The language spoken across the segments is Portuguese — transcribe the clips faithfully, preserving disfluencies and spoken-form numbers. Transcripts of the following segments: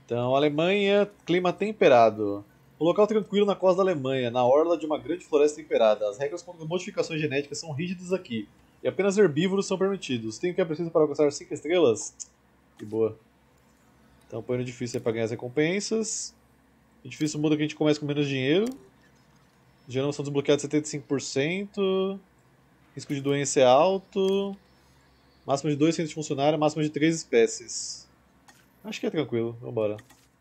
Então, Alemanha, clima temperado. Um local tranquilo na costa da Alemanha, na orla de uma grande floresta temperada. As regras contra modificações genéticas são rígidas aqui, e apenas herbívoros são permitidos. Tem o que é preciso para alcançar cinco estrelas? Que boa. Então põe no difícil para ganhar as recompensas. O difícil muda que a gente começa com menos dinheiro. Geralmente são desbloqueados setenta e cinco por cento. Risco de doença é alto. Máximo de dois centros de funcionário, máximo de três espécies. Acho que é tranquilo, vambora.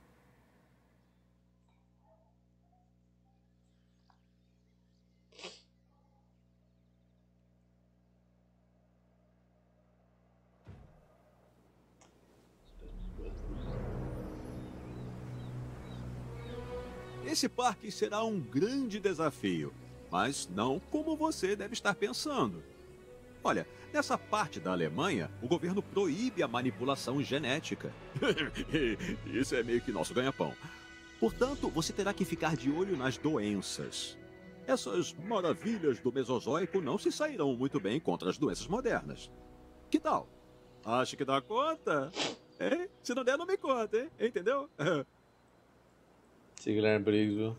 Esse parque será um grande desafio, mas não como você deve estar pensando. Olha, nessa parte da Alemanha, o governo proíbe a manipulação genética. Isso é meio que nosso ganha-pão. Portanto, você terá que ficar de olho nas doenças. Essas maravilhas do Mesozoico não se sairão muito bem contra as doenças modernas. Que tal? Acha que dá conta? Hein? Se não der, não me conta, hein? Entendeu? Esse Guilherme Briggs, viu?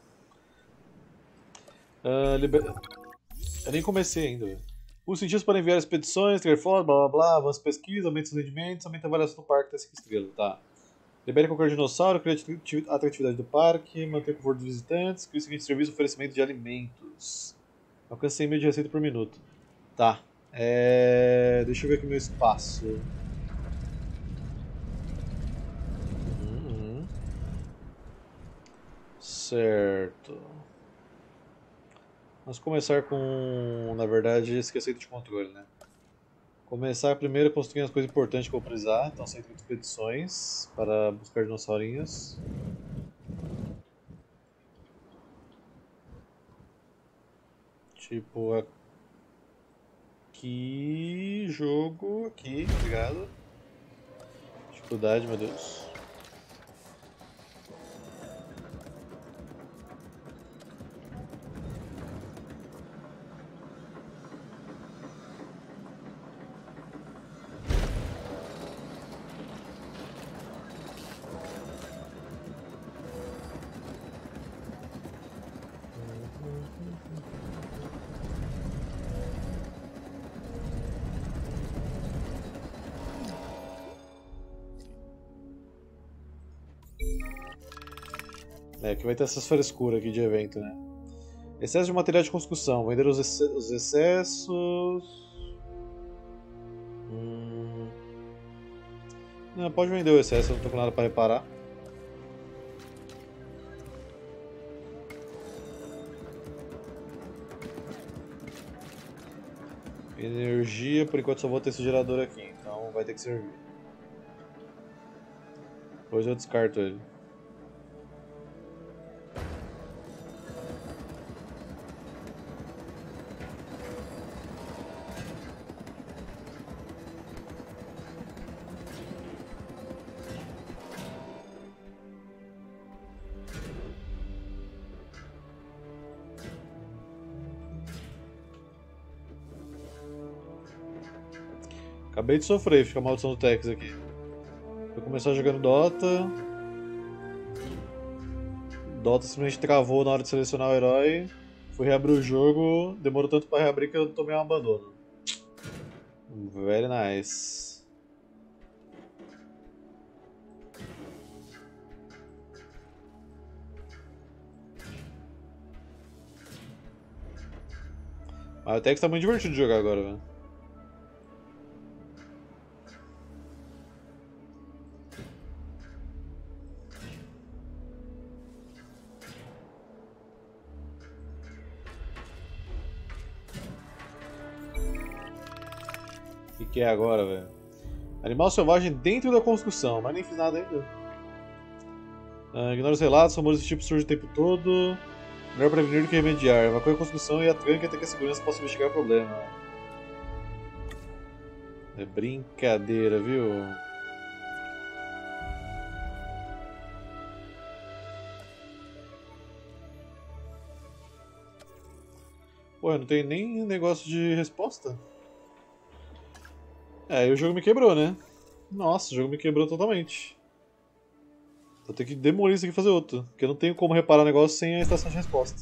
Uh, liber... Eu nem comecei ainda, velho. Os cientistas podem enviar expedições, ter fotos, blá blá blá, avança pesquisa, aumenta os rendimentos, aumenta a avaliação do parque até cinco estrelas, tá. Libere qualquer dinossauro, cria a atratividade do parque, manter o conforto dos visitantes, cria o seguinte serviço, oferecimento de alimentos. Alcance cem mil de receita por minuto. Tá. É... Deixa eu ver aqui meu espaço. Uhum, uhum. Certo. Vamos começar com, na verdade, esquecer de controle, né? Começar primeiro construindo as coisas importantes que eu vou precisar. Então, centro de expedições para buscar dinossaurinhos. Tipo, aqui, jogo, aqui, obrigado. Dificuldade, meu Deus. É, que vai ter essas frescuras aqui de evento, né? Excesso de material de construção. Vender os, ex os excessos... Hum... Não, pode vender o excesso, eu não tô com nada pra reparar. Energia, por enquanto só vou ter esse gerador aqui, então vai ter que servir. Depois eu descarto ele. Acabei de sofrer, fica a maldição do Tex aqui. Vou começar jogando Dota. Dota simplesmente travou na hora de selecionar o herói. Fui reabrir o jogo, demorou tanto pra reabrir que eu tomei um abandono. Very nice. Mas o Tex tá muito divertido de jogar agora, velho. O que, que é agora, velho? Animal selvagem dentro da construção, mas nem fiz nada ainda. Uh, ignora os relatos, rumores desse tipo surgem o tempo todo. Melhor prevenir do que remediar. Evacue a construção e a tranque até que a segurança possa investigar o problema. É brincadeira, viu? Pô, não tem nem negócio de resposta? É, e o jogo me quebrou, né? Nossa, o jogo me quebrou totalmente. Vou ter que demolir isso aqui e fazer outro. Porque eu não tenho como reparar o negócio sem a estação de resposta.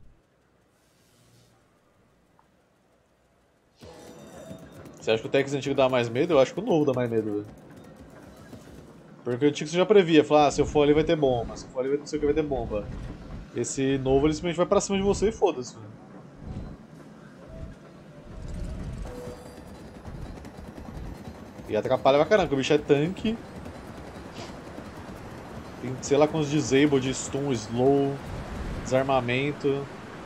Você acha que o Tex antigo dá mais medo? Eu acho que o novo dá mais medo, velho. Porque o antigo você já previa, falar, ah, se eu for ali vai ter bomba, se eu for ali não sei o que vai ter bomba. Esse novo ele simplesmente vai pra cima de você e foda-se, velho. E atrapalha pra caramba, porque o bicho é tanque. Tem sei lá quantos disable de stun, slow, desarmamento.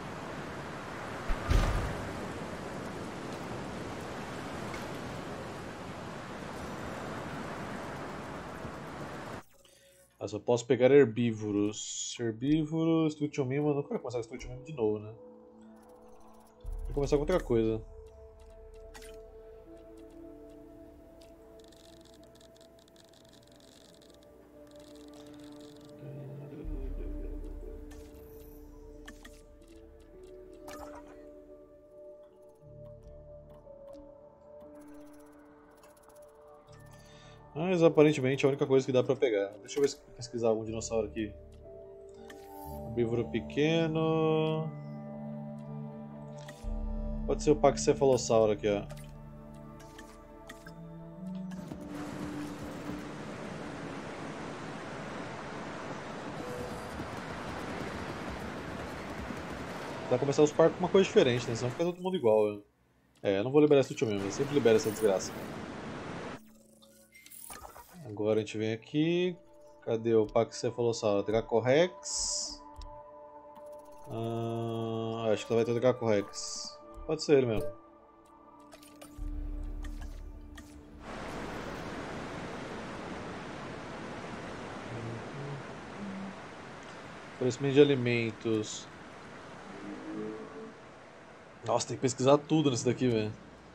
Mas eu posso pegar herbívoros. Herbívoros, Stutiumima, eu não quero começar com Stutiumima de novo, né? Vou começar com outra coisa. Mas aparentemente é a única coisa que dá pra pegar. Deixa eu ver se eu pesquisar algum dinossauro aqui. Herbívoro pequeno. Pode ser o Pachycephalossauro aqui, ó. Dá pra começar os parques com uma coisa diferente, né? Senão fica todo mundo igual. Né? É, eu não vou liberar esse último mesmo, eu sempre libero essa desgraça. Agora a gente vem aqui. Cadê o Pachycephalossauro? Dracorex. Ah, acho que vai ter o Dracorex. Pode ser ele mesmo. Oferecimento de alimentos. Nossa, tem que pesquisar tudo nesse daqui, velho.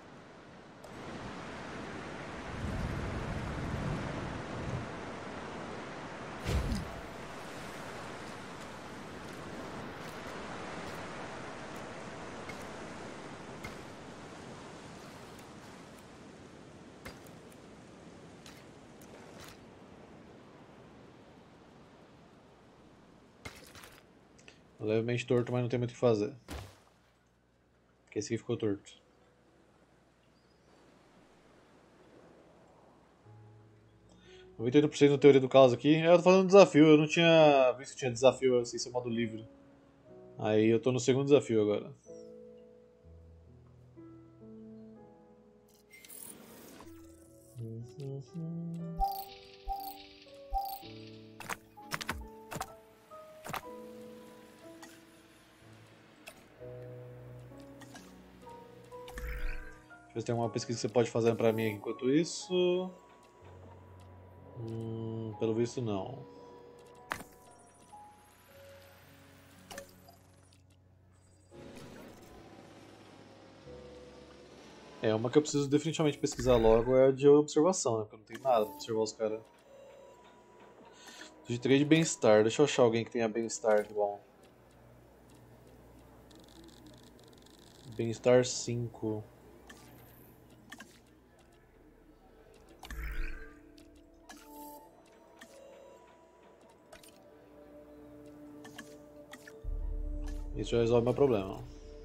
Levemente torto, mas não tem muito o que fazer. Porque esse aqui ficou torto. noventa e oito por cento da teoria do caos aqui. Eu tô fazendo um desafio, eu não tinha visto que tinha desafio assim, sem ser modo livre. Aí eu tô no segundo desafio agora. Deixa eu ver se tem alguma pesquisa que você pode fazer pra mim aqui enquanto isso. Hum, pelo visto não. É, uma que eu preciso definitivamente pesquisar logo é a de observação, né? Porque eu não tenho nada pra observar os caras. De trade bem-estar, deixa eu achar alguém que tenha bem-estar igual. Bem-estar cinco. Isso já resolve meu problema.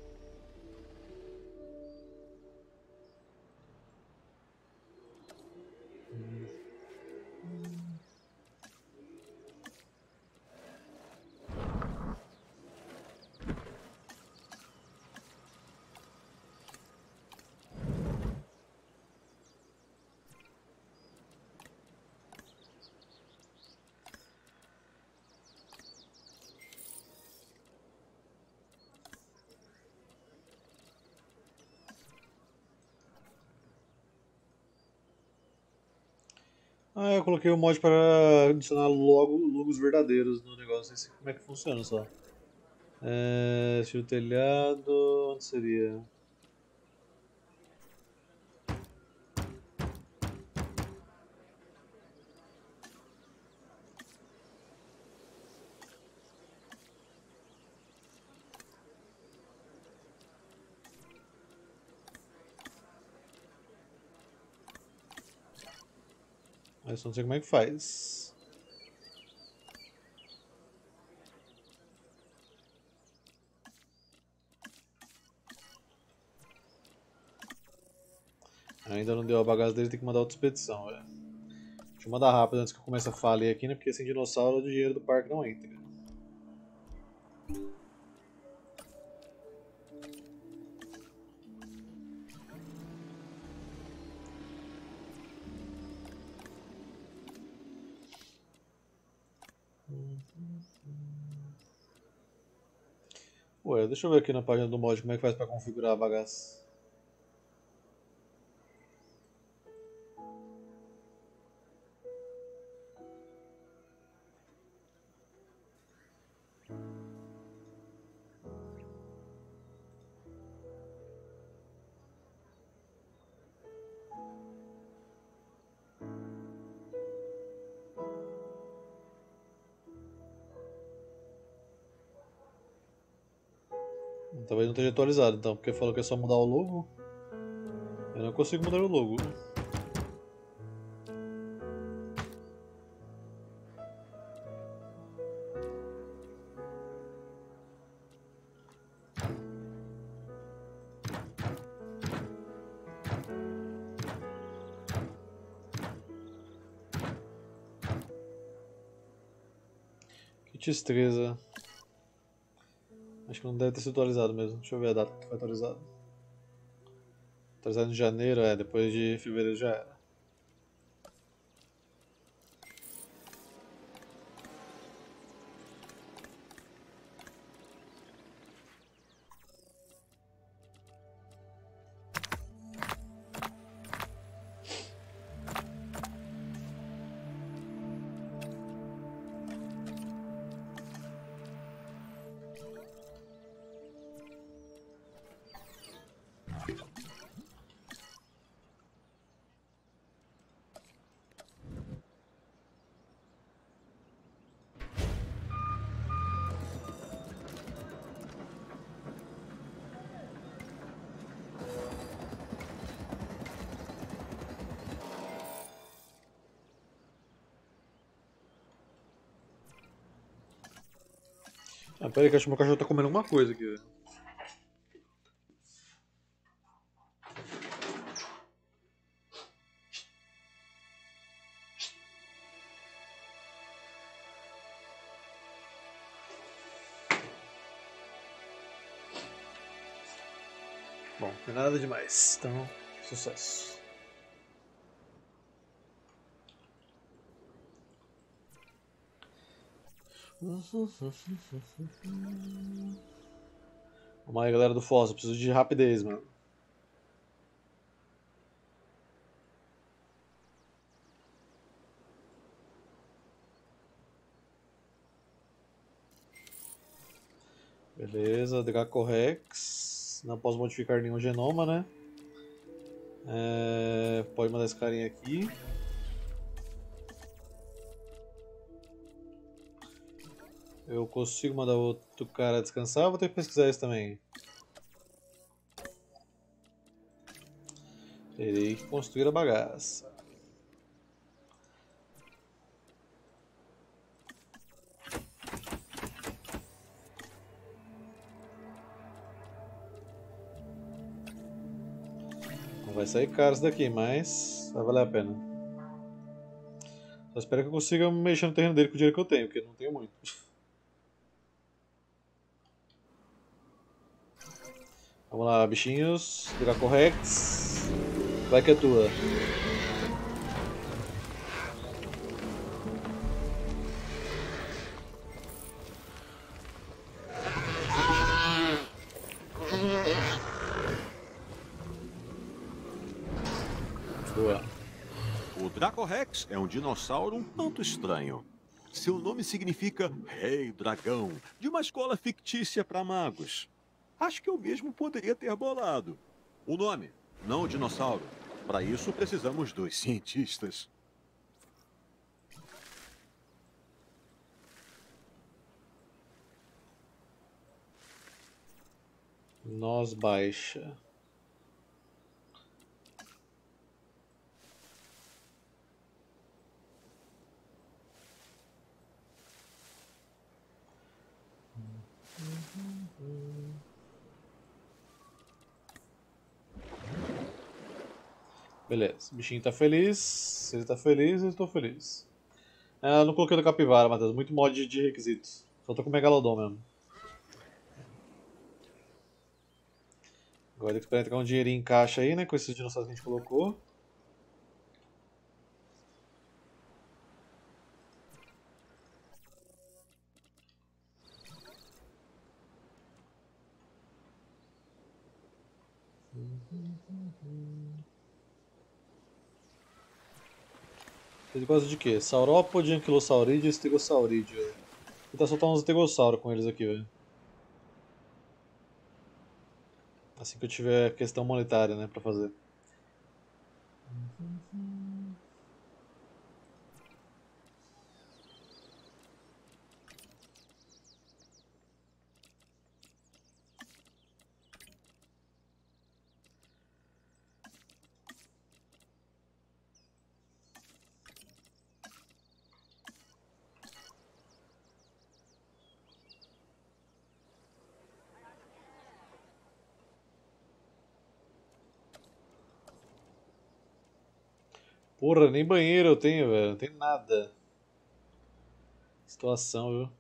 Ah, eu coloquei o mod para adicionar logo logos verdadeiros no negócio. Não sei como é que funciona só. É, estilo telhado. Onde seria? Mas não sei como é que faz. Ainda não deu a bagaça dele, tem que mandar outra expedição, velho. Deixa eu mandar rápido antes que eu comece a falir aqui, né? Porque sem dinossauro o dinheiro do parque não entra. Ué, deixa eu ver aqui na página do mod como é que faz pra configurar a bagaça. Talvez não esteja atualizado então, porque falou que é só mudar o logo. Eu não consigo mudar o logo. Que tristeza. Acho que não deve ter sido atualizado mesmo. Deixa eu ver a data que foi atualizado. Atualizado em janeiro, é, depois de fevereiro já era. Ah, pera aí que acho que meu cachorro tá comendo alguma coisa aqui, velho. Bom, não é nada demais, então, sucesso. Vamos aí, galera do Foz, eu preciso de rapidez, mano. Beleza, Dracorex. Não posso modificar nenhum genoma, né? É, pode mandar esse carinha aqui. Eu consigo mandar outro cara descansar ou vou ter que pesquisar isso também? Terei que construir a bagaça. Não vai sair caro isso daqui, mas vai valer a pena. Só espero que eu consiga mexer no terreno dele com o dinheiro que eu tenho, porque não tenho muito. Vamos lá, bichinhos. Dracorex. Vai que é tua. Boa. O Dracorex é um dinossauro um tanto estranho. Seu nome significa Rei Dragão, de uma escola fictícia para magos. Acho que eu mesmo poderia ter bolado. O nome, não o dinossauro. Para isso precisamos dos cientistas. Nós baixa. Beleza, o bichinho tá feliz. Se ele tá feliz, eu estou feliz. Ah, não coloquei no capivara, Matheus. Muito mod de requisitos. Só tô com o Megalodon mesmo. Agora tem que esperar entrar um dinheirinho em caixa aí, né? Com esses dinossauros que a gente colocou. Ele gosta de quê? Saurópode, Anquilosaurídeo e Estegosaurídeo. Vou tentar soltar uns Estegosauros com eles aqui, velho. Assim que eu tiver questão monetária, né, pra fazer. Porra, nem banheiro eu tenho, velho. Não tem nada. Situação, viu?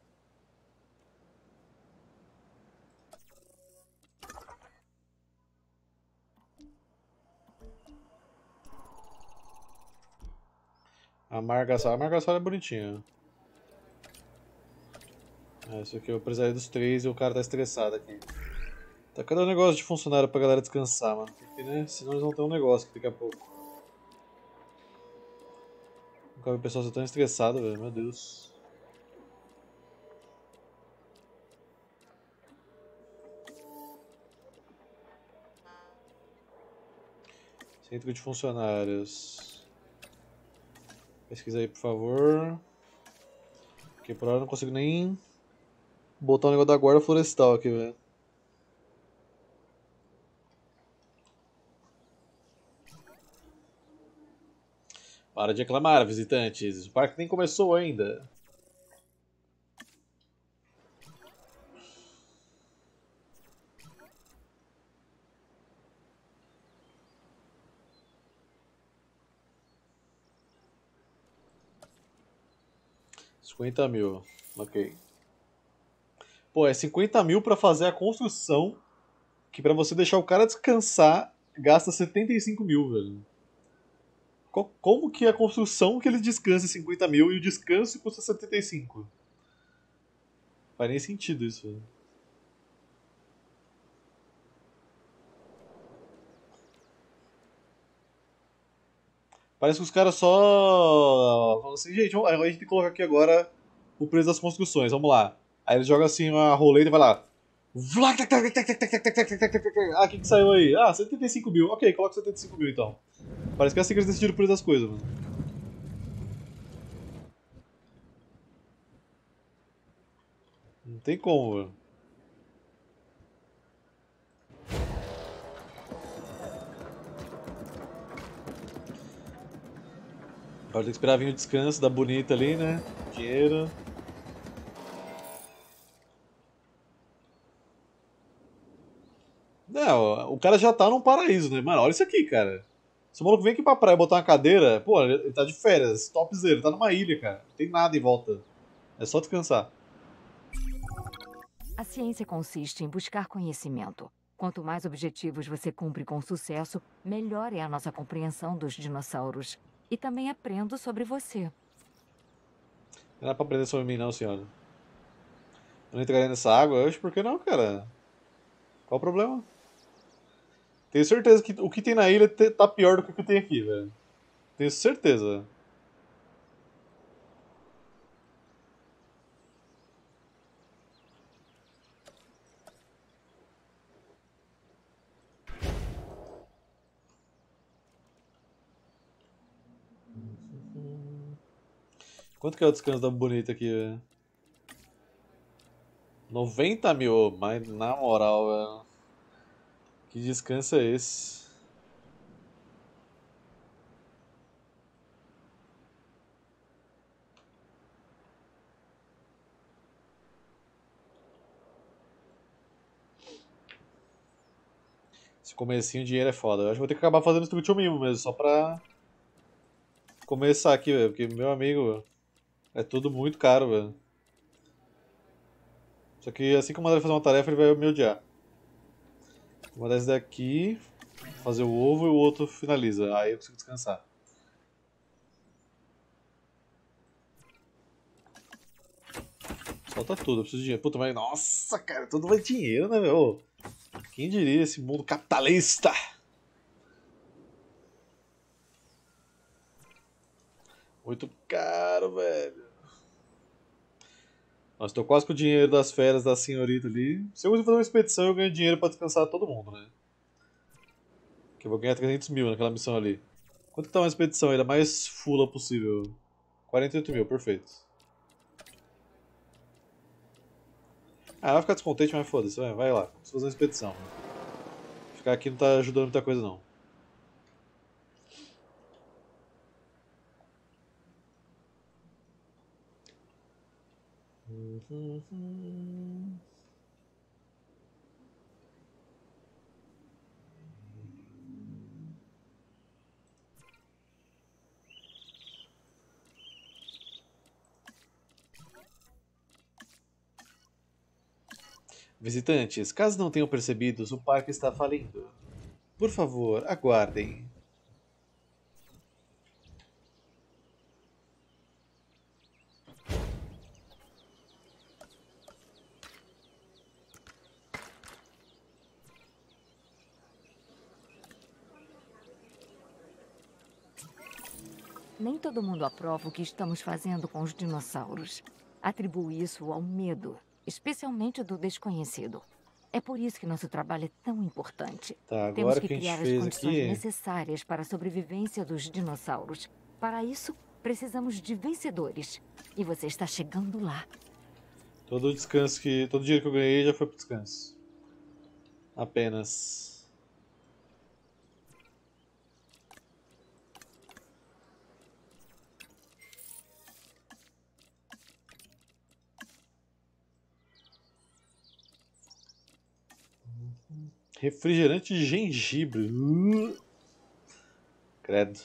A Margasol. A Margasol é bonitinha. É, isso aqui eu precisaria dos três e o cara tá estressado aqui. Tá, cadê o negócio de funcionário pra galera descansar, mano? Porque, né? Senão eles vão ter um negócio aqui daqui a pouco. Nunca vi o pessoal ser tão estressado, velho. Meu Deus. Centro de funcionários. Pesquisa aí, por favor. Porque por hora eu não consigo nem botar o negócio da guarda florestal aqui, velho. Para de aclamar, visitantes. O parque nem começou ainda. cinquenta mil. Ok. Pô, é cinquenta mil pra fazer a construção. Que pra você deixar o cara descansar, gasta setenta e cinco mil, velho. Co- Como que a construção que ele descansa é cinquenta mil e o descanso custa setenta e cinco? Faz nem sentido isso, velho. Parece que os caras só. Falam assim, gente, vamos- a gente tem que colocar aqui agora o preço das construções, vamos lá. Aí eles jogam assim uma roleta e vai lá. Vlá, tac, tac, tac, tac, tac, tac, tac, tac, tac, tac, tac. Ah, o que, que saiu aí? Ah, setenta e cinco mil. Ok, coloca setenta e cinco mil então. Parece que é assim que eles decidiram o preço das coisas, mano. Não tem como, velho. Agora tem que esperar vir o descanso da bonita ali, né? Dinheiro. Não, o cara já tá num paraíso, né? Mano, olha isso aqui, cara. Se o maluco vem aqui pra praia botar uma cadeira, pô, ele tá de férias, topzera, ele tá numa ilha, cara. Não tem nada em volta. É só descansar. A ciência consiste em buscar conhecimento. Quanto mais objetivos você cumpre com sucesso, melhor é a nossa compreensão dos dinossauros. E também aprendo sobre você. Não dá pra aprender sobre mim, não, senhora. Eu não entraria nessa água hoje, por que não, cara? Qual o problema? Tenho certeza que o que tem na ilha te- tá pior do que o que tem aqui, velho. Tenho certeza. Quanto que é o descanso da bonita aqui, velho? noventa mil, mas na moral, velho. Que descanso é esse? comecinho o dinheiro é foda. Eu acho que vou ter que acabar fazendo isso do mesmo mesmo, só pra começar aqui, velho. Porque, meu amigo, é tudo muito caro, velho. Só que assim que eu mandar ele fazer uma tarefa, ele vai me odiar. Vou mandar esse daqui, fazer o ovo e o outro finaliza. Aí eu consigo descansar. Falta tudo, eu preciso de dinheiro. Puta, mas nossa, cara, tudo vai dinheiro, né, meu? Quem diria esse mundo capitalista? Muito caro, velho. Nossa, tô quase com o dinheiro das férias da senhorita ali. Se eu conseguir fazer uma expedição, eu ganho dinheiro pra descansar todo mundo, né? Que eu vou ganhar trezentos mil naquela missão ali. Quanto que tá uma expedição ainda mais fula possível? quarenta e oito mil, perfeito. Ah, vai ficar descontente, mas foda-se, vai, vai lá. Vamos fazer uma expedição. Ficar aqui não tá ajudando muita coisa, não. Visitantes, caso não tenham percebido, o parque está falindo. Por favor, aguardem. Nem todo mundo aprova o que estamos fazendo com os dinossauros. Atribuo isso ao medo, especialmente do desconhecido. É por isso que nosso trabalho é tão importante. Tá, Temos agora que que a gente criar as fez condições aqui, necessárias para a sobrevivência dos dinossauros. Para isso, precisamos de vencedores. E você está chegando lá. todo o descanso que. Todo o dinheiro que eu ganhei já foi pro descanso. Apenas. Refrigerante de gengibre. Uh, credo.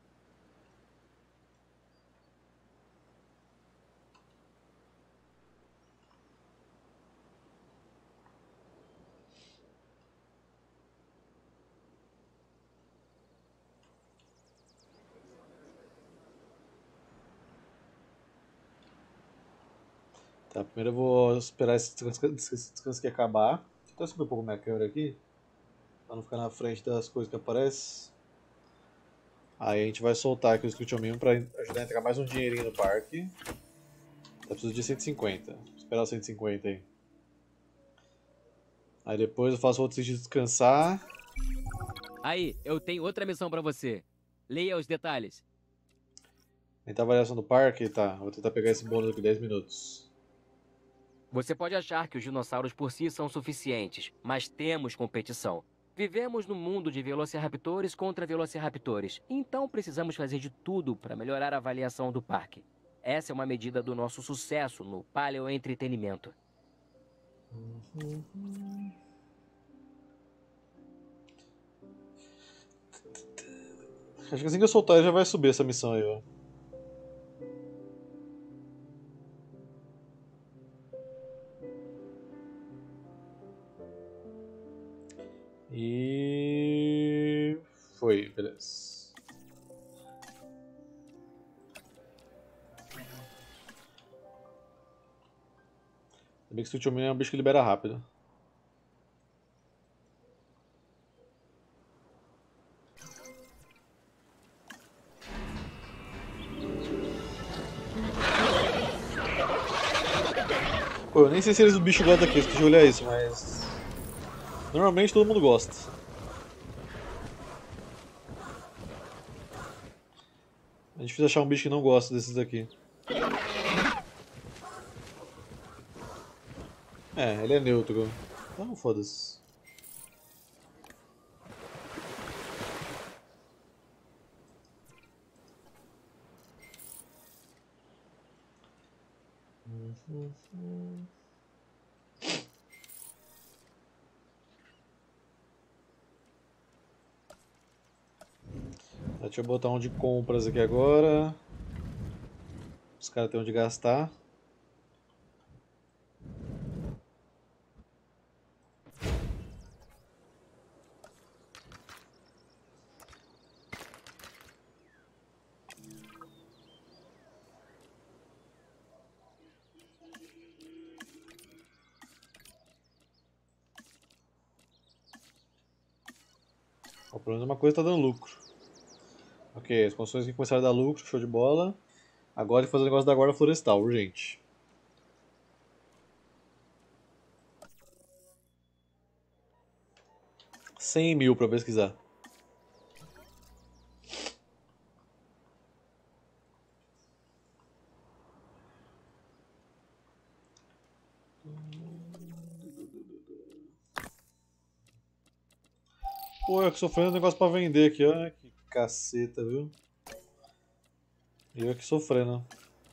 Tá, primeiro eu vou esperar esse descanso, esse descanso aqui acabar. Deixa eu até subir um pouco minha câmera aqui. Pra não ficar na frente das coisas que aparecem. Aí a gente vai soltar aqui o Scrutch Mimo pra ajudar a entregar mais um dinheirinho no parque. Tá precisando de cento e cinquenta. Vou esperar os cento e cinquenta aí. Aí depois eu faço outro sentido de descansar. Aí, eu tenho outra missão pra você. Leia os detalhes. Tentar a avaliação do parque, tá. Vou tentar pegar esse bônus aqui dez minutos. Você pode achar que os dinossauros por si são suficientes, mas temos competição. Vivemos num mundo de velociraptores contra velociraptores, então precisamos fazer de tudo para melhorar a avaliação do parque. Essa é uma medida do nosso sucesso no paleoentretenimento. Acho que assim que eu soltar já vai subir essa missão aí, ó. E foi, beleza. Ainda bem que o Switch é um bicho que libera rápido. Pô, eu nem sei se eles o bicho gosta daqui, esqueci de olhar isso, mas. Normalmente todo mundo gosta. É difícil achar um bicho que não gosta desses daqui. É, ele é neutro. Então foda-se. Deixa eu botar um de compras aqui agora. Os caras têm onde gastar. Ó, pelo menos uma coisa tá dando lucro. Ok, as construções que começaram a dar lucro, show de bola. Agora tem que fazer o negócio da guarda florestal, urgente. cem mil pra pesquisar. Pô, eu que sofrendo um negócio pra vender aqui, ó. Que caceta, viu? Eu aqui sofrendo.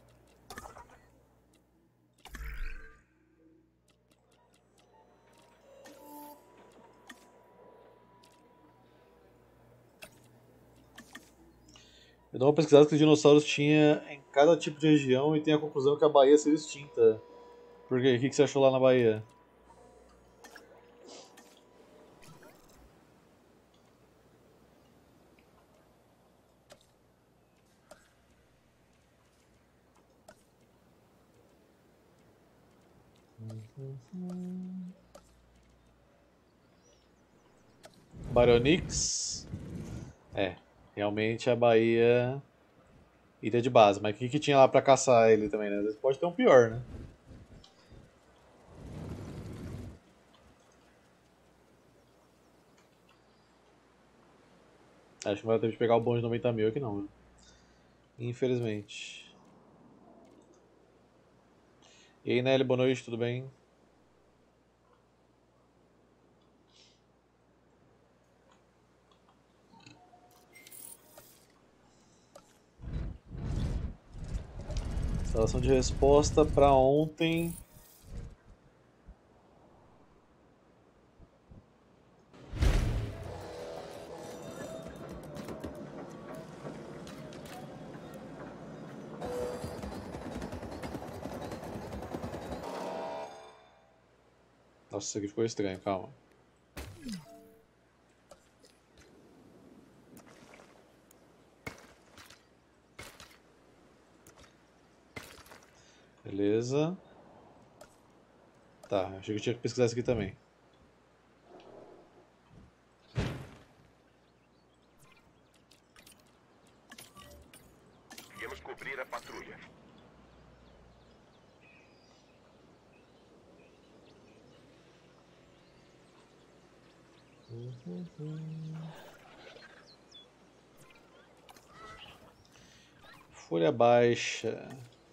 Eu dou uma pesquisada que os dinossauros tinha em cada tipo de região e tem a conclusão que a Bahia seria extinta. Por quê? O que você achou lá na Bahia? Baronix? É, realmente a Bahia iria de base, mas o que, que tinha lá pra caçar ele também, né? Às vezes pode ter um pior, né? Acho que não vai ter que pegar o bônus de noventa mil aqui não, né? Infelizmente. E aí, Nelly, boa noite, tudo bem? Instalação de resposta para ontem. Nossa, isso aqui ficou estranho, calma. Beleza. Tá, achei que eu tinha que pesquisar isso aqui também. Viemos cobrir a patrulha. Folha baixa.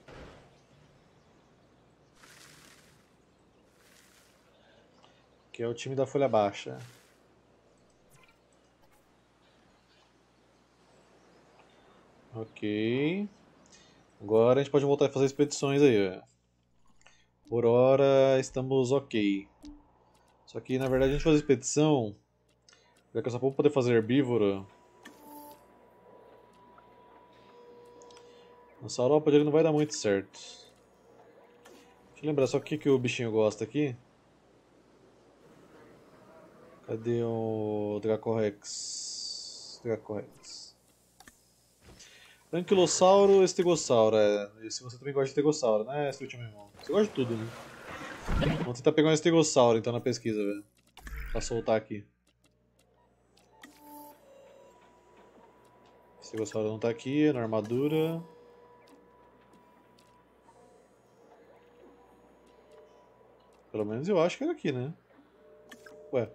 Que é o time da folha baixa. Ok. Agora a gente pode voltar a fazer expedições aí, ó. Por hora estamos ok. Só que na verdade a gente fazer expedição, já que eu só vou poder fazer herbívoro. Nossa Europa não vai dar muito certo. Deixa eu lembrar só o que, que o bichinho gosta aqui. Cadê o Dracorex? Dracorex. Anquilossauro, Estegossauro. É. E se você também gosta de Estegossauro, né, seu último irmão? Você gosta de tudo, né? Vamos tentar pegar um Estegossauro então na pesquisa, velho. Pra soltar aqui. Estegossauro não tá aqui, na armadura. Pelo menos eu acho que era aqui, né? Ué.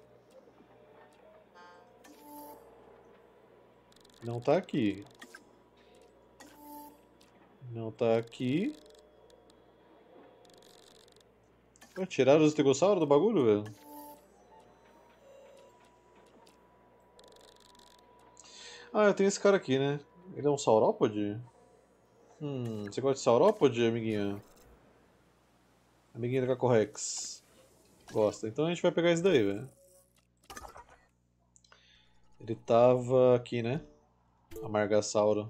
Não tá aqui. Não tá aqui. Ué, tiraram os estegossauros do bagulho, velho? Ah, eu tenho esse cara aqui, né? Ele é um saurópode? Hum, você gosta de saurópode, amiguinho? Amiguinho da Cacorrex. Gosta. Então a gente vai pegar esse daí, velho. Ele tava aqui, né? Amargasauro.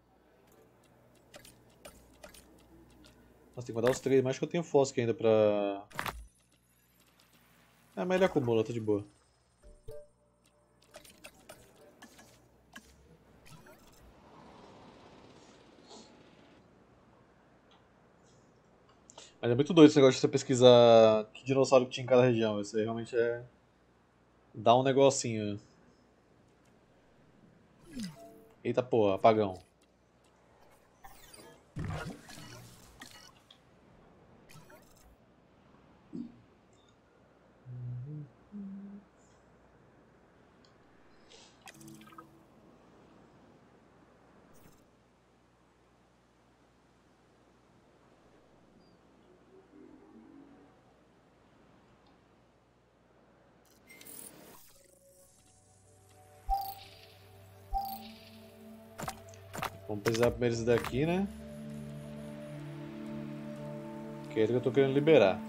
Nossa, tem que mandar os três, mais que eu tenho Fosque ainda pra... É, mas ele acumula, tá de boa. Mas é muito doido esse negócio de você pesquisar que dinossauro que tinha em cada região. Isso aí realmente é... Dá um negocinho. Eita porra, apagão. Vamos precisar primeiro esse daqui, né? Que é ele que eu tô querendo liberar.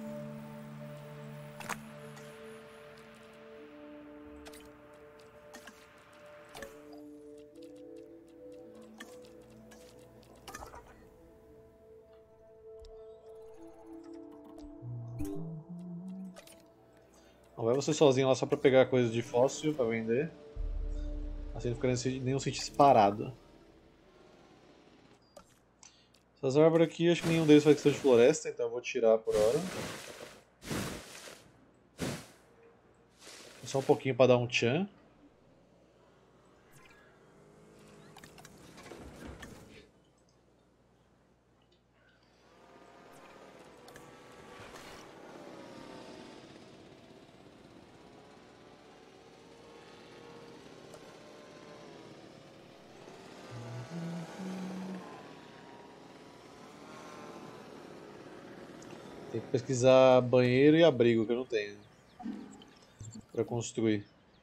Não vai você sozinho lá só pra pegar coisa de fóssil pra vender. Assim não fica nenhum sentido parado. Essas árvores aqui, acho que nenhum deles faz questão de floresta, então eu vou tirar por hora. Só um pouquinho para dar um tchan. Tem que pesquisar banheiro e abrigo, que eu não tenho. Para construir.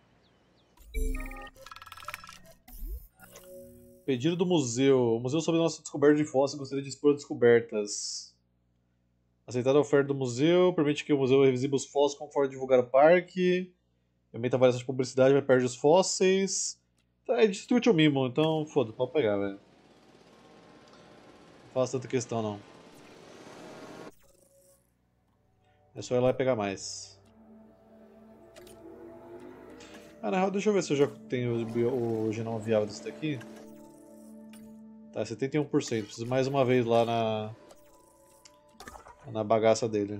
Pedido do museu. O museu sobre nossa descoberta de fósseis gostaria de expor descobertas. Aceitar a oferta do museu. Permite que o museu revisite os fósseis conforme divulgar o parque. Aumenta a variação de publicidade, mas perde os fósseis. Tá, é destrute o mimo, então foda, pode pegar, velho. Não faço tanta questão não. É só ir lá e pegar mais. Ah, na real, deixa eu ver se eu já tenho o, o genoma viável desse daqui. Tá, setenta e um por cento. Preciso mais uma vez lá na... Na bagaça dele.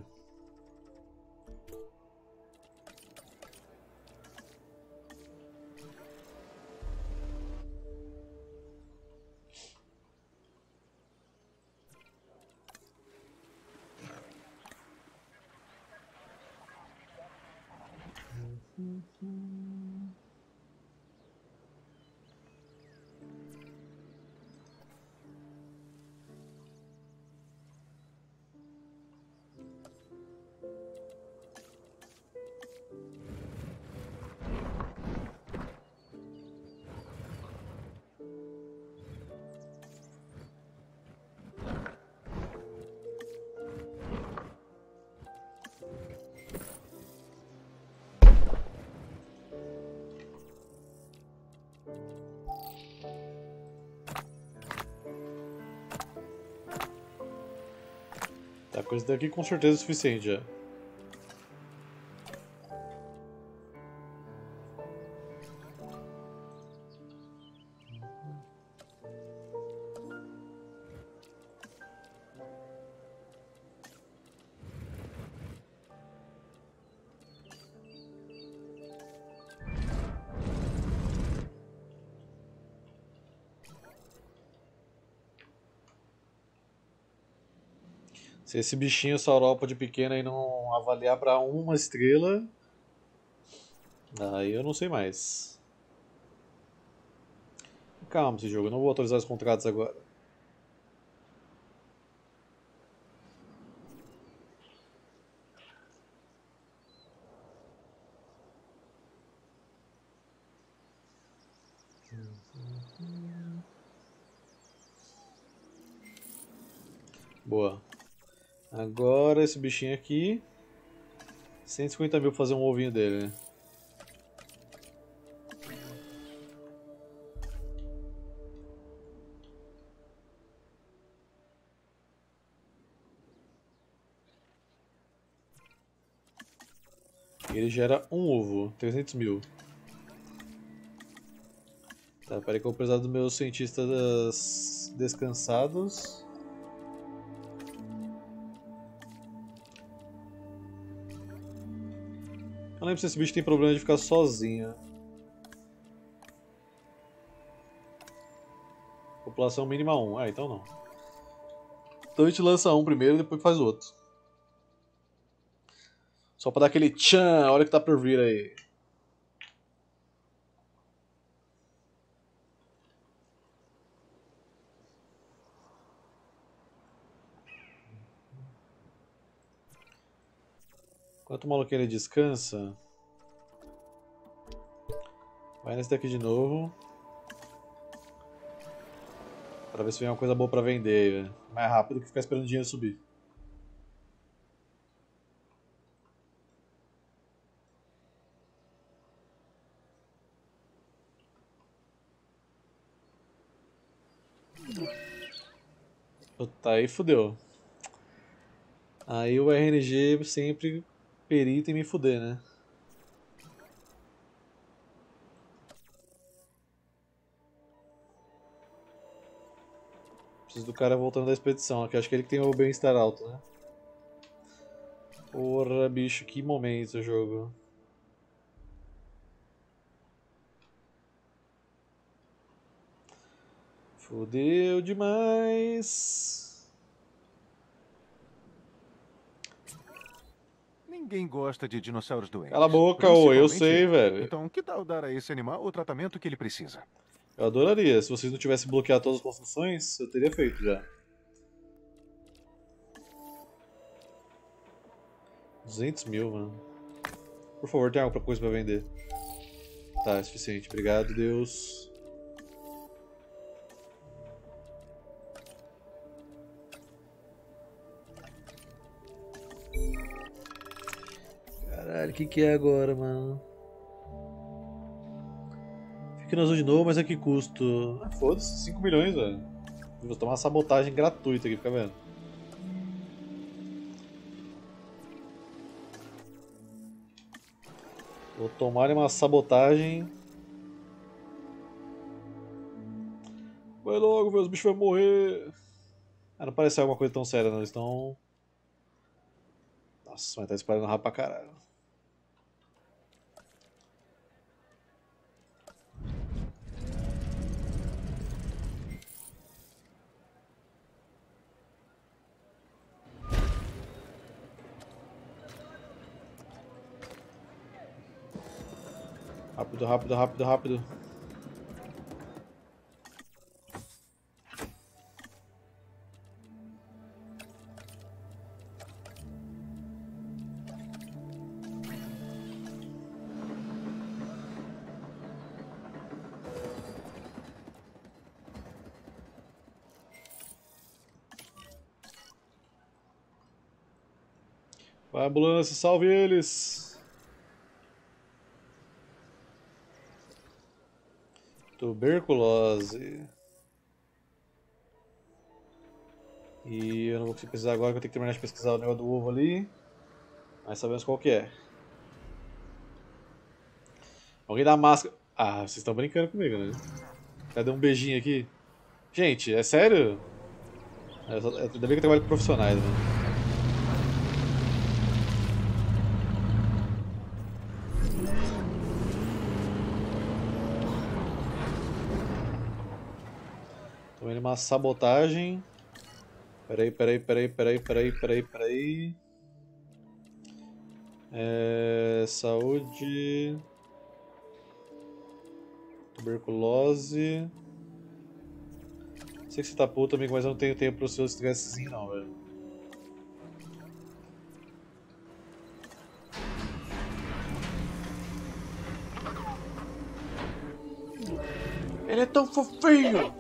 Tá, com isso daqui com certeza é o suficiente já. Se esse bichinho saurópode pequeno aí não avaliar pra uma estrela, aí eu não sei mais. Calma esse jogo, eu não vou atualizar os contratos agora. Boa. Agora esse bichinho aqui. cento e cinquenta mil pra fazer um ovinho dele, né? Ele gera um ovo, trezentos mil. Tá, peraí que eu vou precisar dos meus cientistas descansados. Não lembro se esse bicho tem problema de ficar sozinho. População mínima um. Ah, então não. Então a gente lança um primeiro e depois faz o outro. Só pra dar aquele tchan, olha o que tá por vir aí. Enquanto o maluquinho ele descansa, vai nesse daqui de novo. Pra ver se vem uma coisa boa pra vender, velho. Mais rápido que ficar esperando o dinheiro subir. Puta, aí fudeu. Aí o R N G sempre perita em me fuder, né? Preciso do cara voltando da expedição aqui. Acho que ele que tem o bem-estar alto, né? Porra, bicho, que momento o jogo. Fudeu demais. Ninguém gosta de dinossauros doentes. Cala a boca, ô, eu Principalmente sei, eu. velho. Então, que tal dar a esse animal o tratamento que ele precisa? Eu adoraria. Se vocês não tivessem bloqueado todas as construções, eu teria feito já. duzentos mil, mano. Por favor, tem alguma coisa pra vender. Tá, é suficiente. Obrigado, Deus. Caralho, o que que é agora, mano? Fica no azul de novo, mas a que custo? Ah, foda-se, cinco milhões, velho. Vou tomar uma sabotagem gratuita aqui, fica vendo? Vou tomar uma sabotagem. Vai logo, velho, os bichos vão morrer. Ah, não parece ser alguma coisa tão séria, não. Eles estão. Nossa, mas tá espalhando rápido pra caralho. Rápido, rápido, rápido, rápido. Vai, ambulância, salve eles! Tuberculose. E eu não vou conseguir pesquisar agora, que eu tenho que terminar de pesquisar o negócio do ovo ali. Mas sabemos qual que é. Alguém dá máscara. Ah, vocês estão brincando comigo, né? Cadê um beijinho aqui? Gente, é sério? É só... Ainda bem que eu trabalho com profissionais, né? Tô indo uma sabotagem. Peraí, peraí, peraí, peraí, peraí, peraí, peraí. É... Saúde. Tuberculose. Sei que você tá puto, amigo, mas eu não tenho tempo pro seu estressezinho não, velho. Ele é tão fofinho!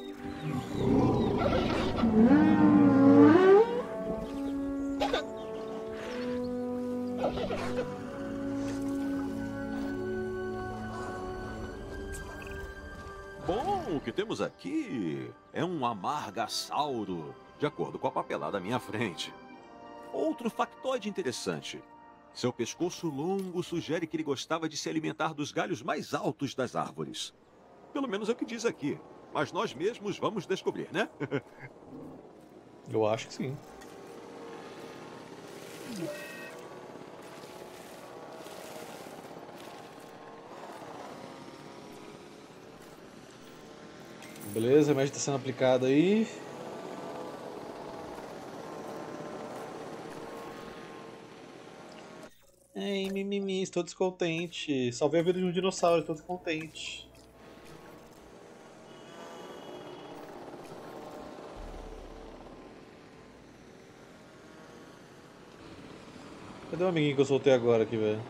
Bom, o que temos aqui é um amargasauro, de acordo com a papelada à minha frente. Outro factoide interessante. Seu pescoço longo sugere que ele gostava de se alimentar dos galhos mais altos das árvores. Pelo menos é o que diz aqui. Mas nós mesmos vamos descobrir, né? Eu acho que sim. Beleza, o remédio está sendo aplicado aí. Ei, mimimi, estou descontente. Salvei a vida de um dinossauro, estou descontente. Cadê o amiguinho que eu soltei agora aqui, velho?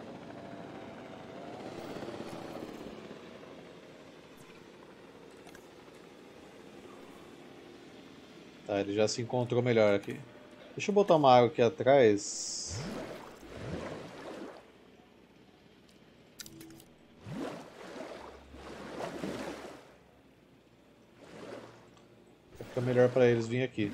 Tá, ele já se encontrou melhor aqui. Deixa eu botar uma água aqui atrás. Fica melhor pra eles virem aqui.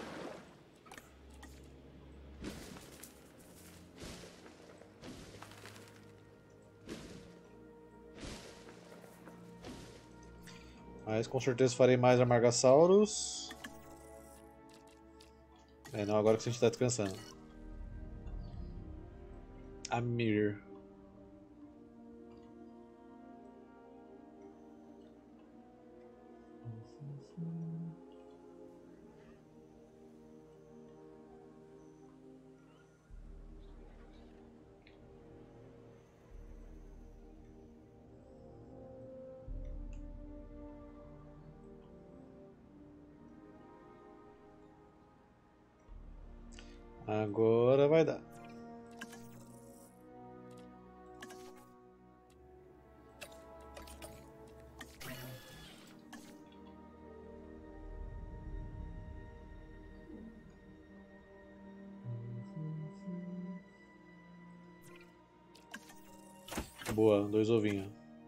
Mas com certeza farei mais Amargassauros. É, não agora que a gente está descansando. Amir. Agora vai dar. Boa, dois ovinhos.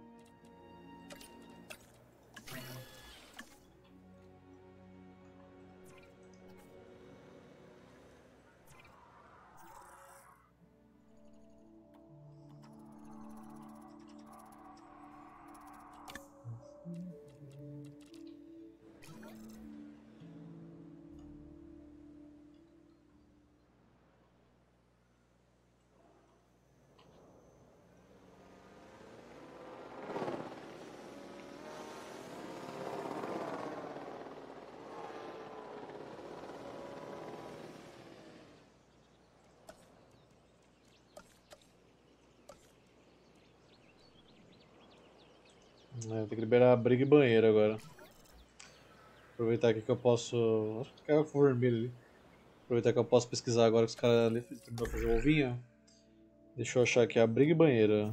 É, tem que liberar a briga e banheiro agora. Aproveitar aqui que eu posso. Acho que caiu o vermelho ali. Aproveitar que eu posso pesquisar agora que os caras ali terminaram de fazer o ovinho. Deixa eu achar aqui a briga e banheira.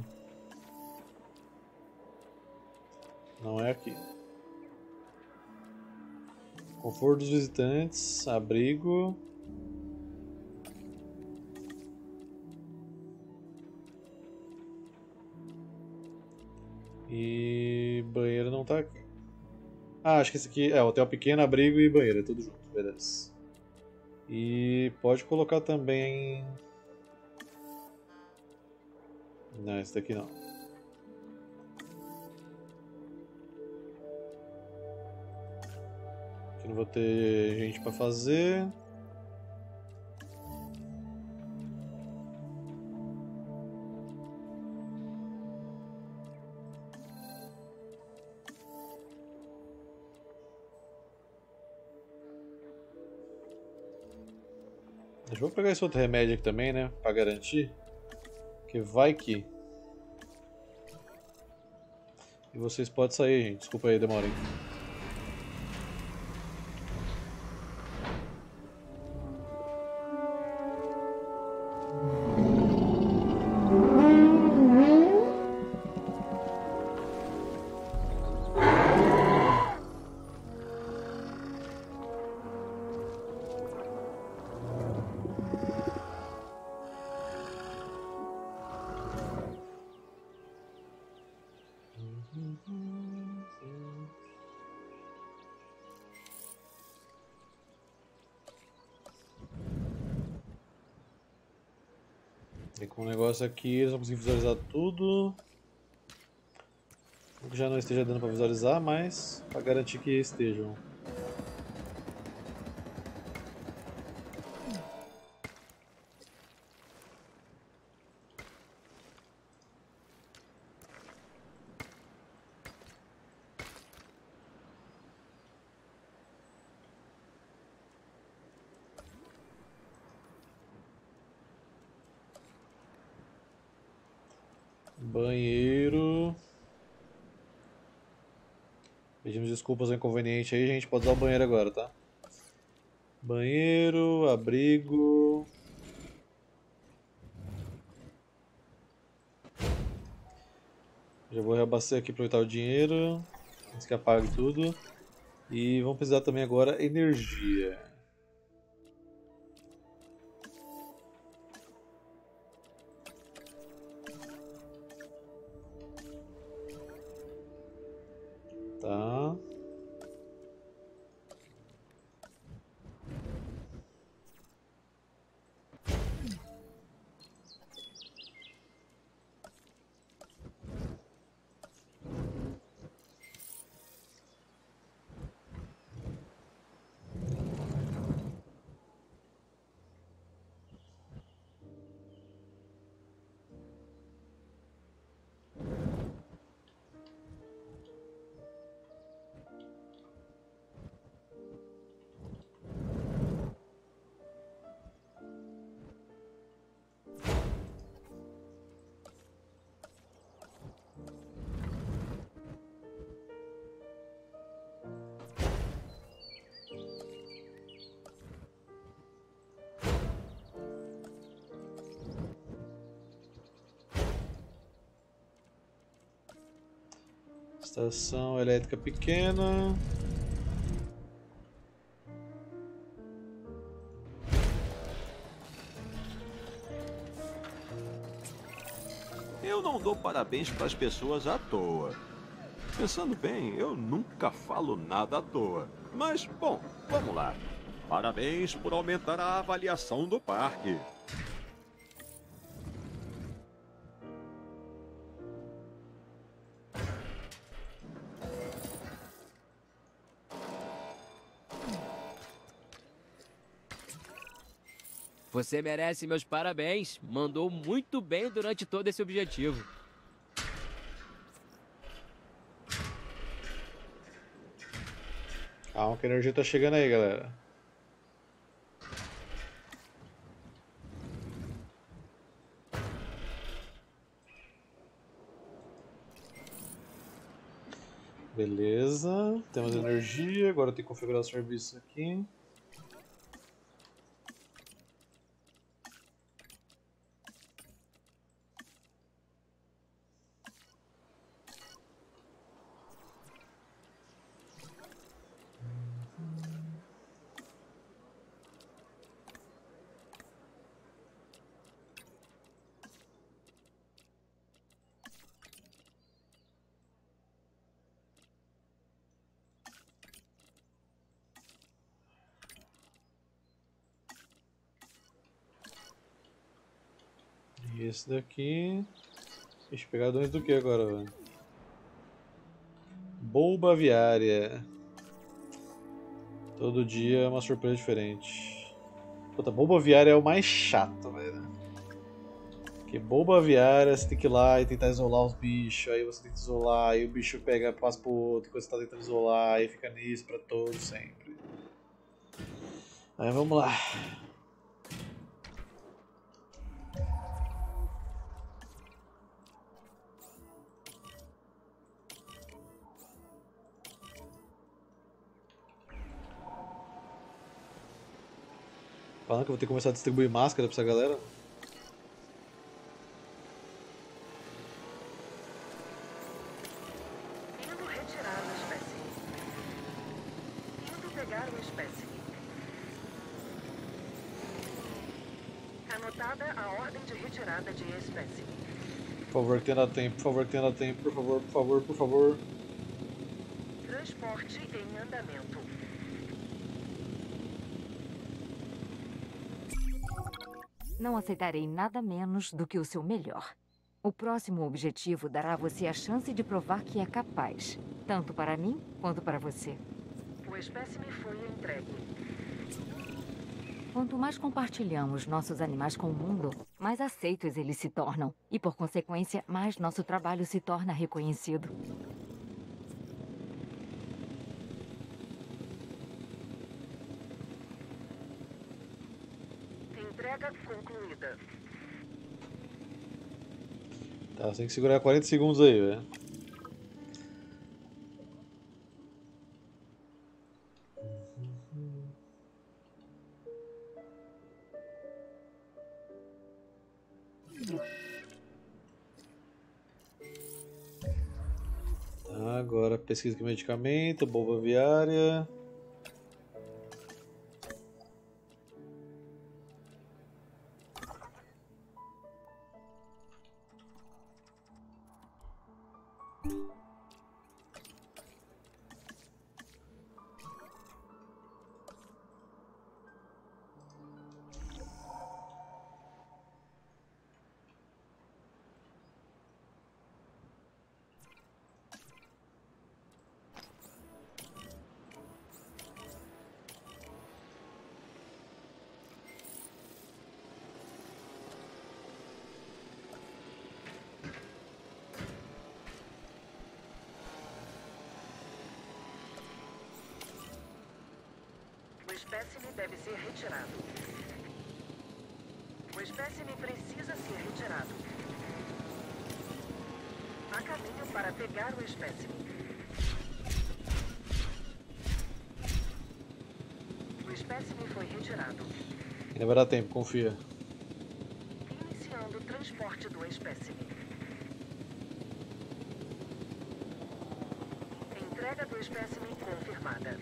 Não é aqui. Conforto dos visitantes, abrigo. E banheiro não tá aqui. Ah, acho que esse aqui é hotel pequeno, abrigo e banheiro, é tudo junto, beleza. E pode colocar também. Não, esse daqui não. Aqui não vou ter gente pra fazer. Deixa eu pegar esse outro remédio aqui também, né? Pra garantir. Que vai que. E vocês podem sair, gente. Desculpa aí, demora aí. Tem com um negócio aqui, eles vão conseguir visualizar tudo. Não que já não esteja dando para visualizar, mas para garantir que estejam. Banheiro. Pedimos desculpas ao inconveniente aí, a gente pode usar o banheiro agora, tá? Banheiro, abrigo. Já vou reabastecer aqui, aproveitar o dinheiro antes que apague tudo. E vamos precisar também agora energia. Tá. Estação elétrica pequena. Eu não dou parabéns para as pessoas à toa. Pensando bem, eu nunca falo nada à toa. Mas, bom, vamos lá. Parabéns por aumentar a avaliação do parque. Você merece meus parabéns. Mandou muito bem durante todo esse objetivo. Calma que a energia tá chegando aí, galera. Beleza, temos energia, agora eu tenho que configurar o serviço aqui. E esse daqui... Deixa eu pegar dois do que agora, velho? Bulba aviária. Todo dia é uma surpresa diferente. Puta, bulba aviária é o mais chato, velho. Porque bulba aviária você tem que ir lá e tentar isolar os bichos, aí você tenta isolar, aí o bicho pega, passa pro outro, enquanto você tá tentando isolar, aí fica nisso pra todos sempre. Aí vamos lá. Falando que eu vou ter que começar a distribuir máscara pra essa galera. Indo retirar o espécime. Indo pegar o espécime. Anotada a ordem de retirada de espécime. Por favor, que tenha tempo, por favor, que tenha tempo, por favor, por favor, por favor. Transporte em andamento. Não aceitarei nada menos do que o seu melhor. O próximo objetivo dará a você a chance de provar que é capaz, tanto para mim quanto para você. O espécime foi entregue. Quanto mais compartilhamos nossos animais com o mundo, mais aceitos eles se tornam. E, por consequência, mais nosso trabalho se torna reconhecido. Entrega concluída. Tá, você tem que segurar quarenta segundos aí, velho. Tá, agora pesquisa de medicamento, bomba aviária. O espécime deve ser retirado. O espécime precisa ser retirado. Há caminho para pegar o espécime. O espécime foi retirado. Ainda vai dar tempo, confia. Iniciando o transporte do espécime. Entrega do espécime confirmada.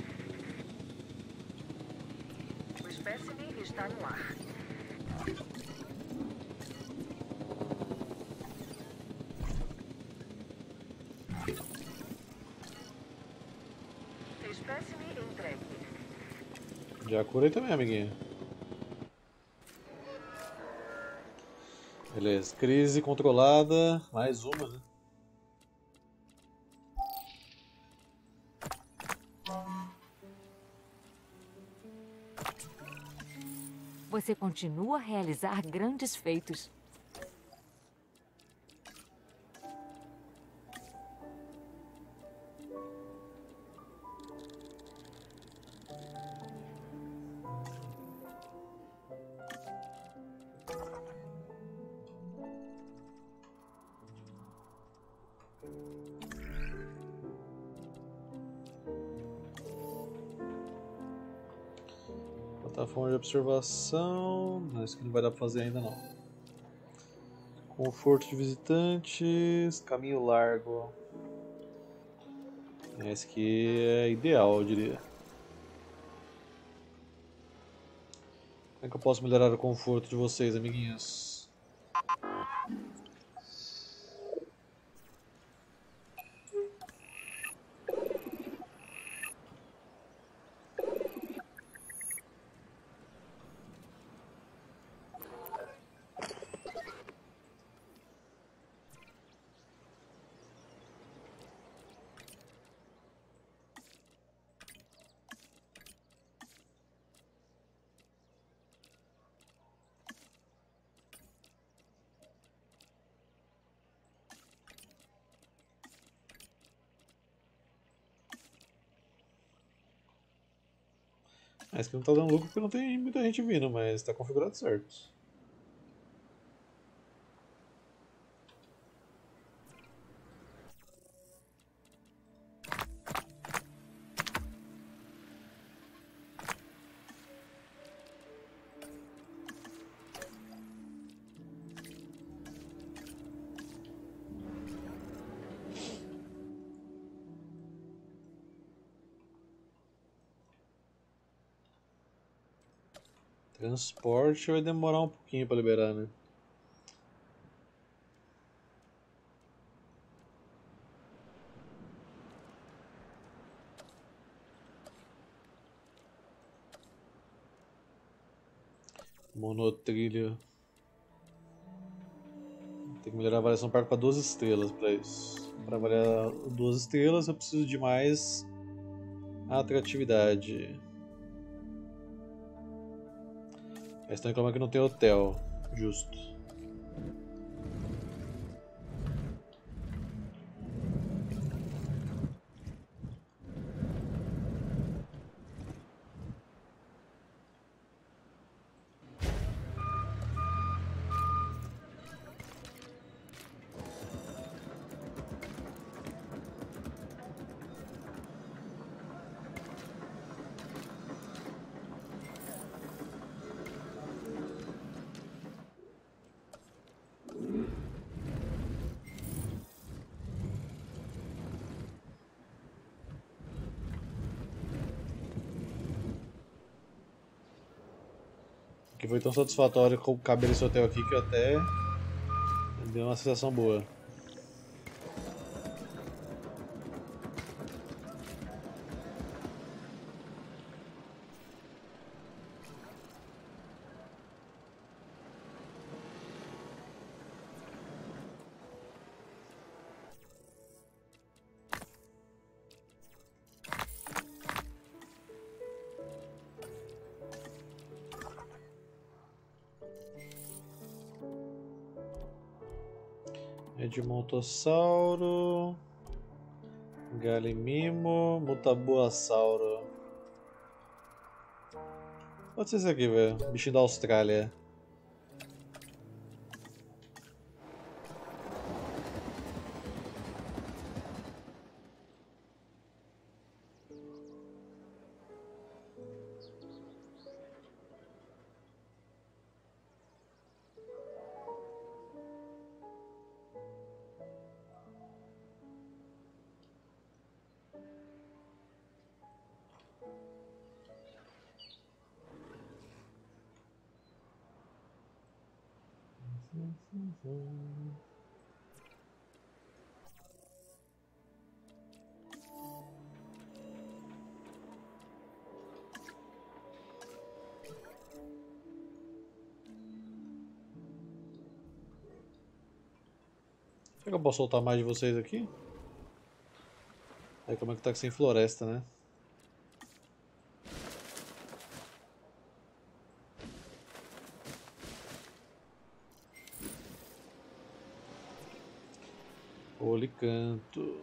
O espécime está no ar. Espécime entregue. Já curei também, amiguinho. Beleza, crise controlada. Mais uma, né? Você continua a realizar grandes feitos. Plataforma de observação. Não, isso aqui não vai dar pra fazer ainda não. Conforto de visitantes. Caminho largo. Esse aqui é ideal, eu diria. Como é que eu posso melhorar o conforto de vocês, amiguinhos? Esse aqui não tá dando lucro porque não tem muita gente vindo, mas tá configurado certo. Transporte vai demorar um pouquinho pra liberar, né? Monotrilho. Tem que melhorar a avaliação do parque para duas estrelas para isso. Para avaliar duas estrelas eu preciso de mais atratividade. Eles estão reclamando que não tem hotel. Justo. Que foi tão satisfatório caber esse hotel aqui que eu até deu uma sensação boa. Edmontossauro, Galimimo, Mutaboasauro. Pode ser esse aqui, velho. Bichinho da Austrália. Será que eu posso soltar mais de vocês aqui? Aí como é que tá sem floresta, né? Policanto.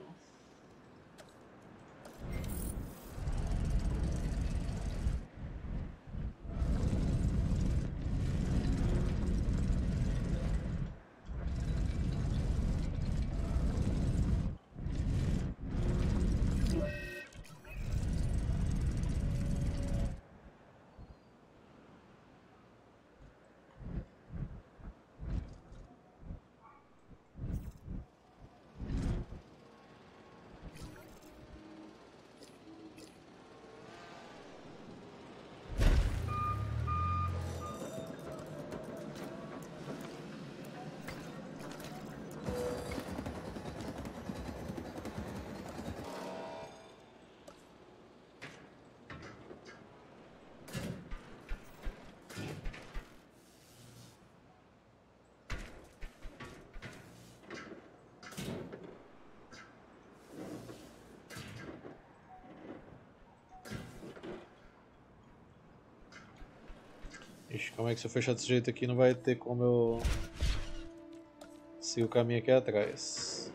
Ixi, como é que se eu fechar desse jeito aqui não vai ter como eu seguir o caminho aqui atrás.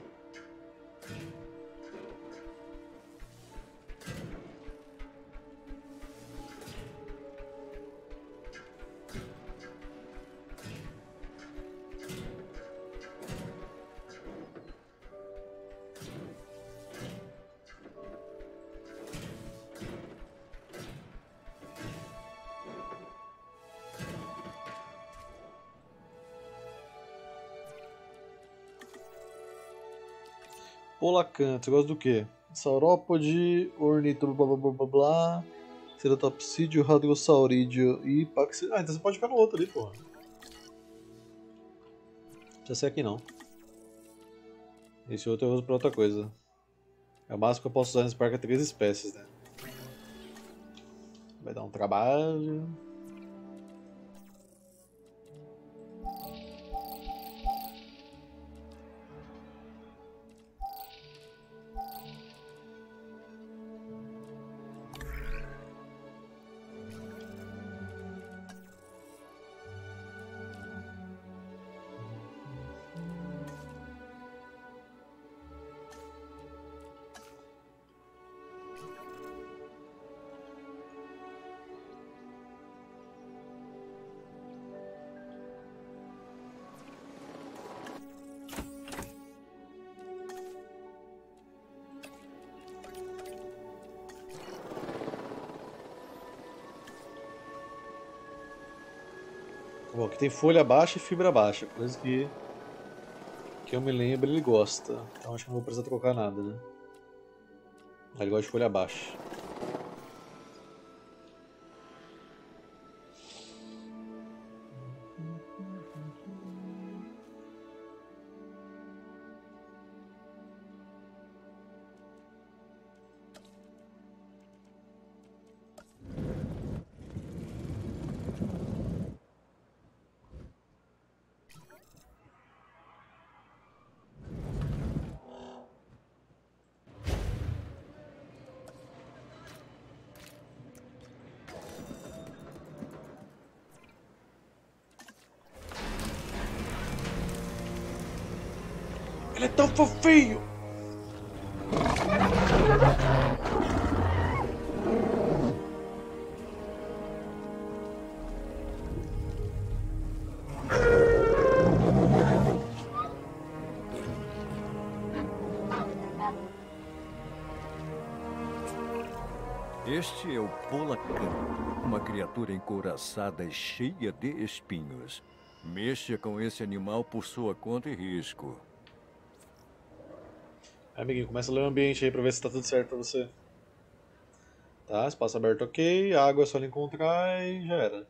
Polacanto, você gosta do quê? Saurópode, ornito, blá blá blá blá blá, ceratopsídeo, radiossaurídeo e pax... Ah, então você pode ficar no outro ali, porra. Não precisa ser aqui não. Esse outro eu uso pra outra coisa. É o máximo que eu posso usar nesse parque é três espécies, né? Vai dar um trabalho. Bom, aqui tem folha baixa e fibra baixa, coisa que, que eu me lembro ele gosta. Então acho que não vou precisar trocar nada, né? Ele gosta de folha baixa. Ele é tão fofinho! Este é o Polacan, uma criatura encouraçada e cheia de espinhos. Mexa com esse animal por sua conta e risco. Amiguinho, começa a ler o ambiente aí pra ver se tá tudo certo pra você. Tá, espaço aberto ok, água é só ele encontrar e já era.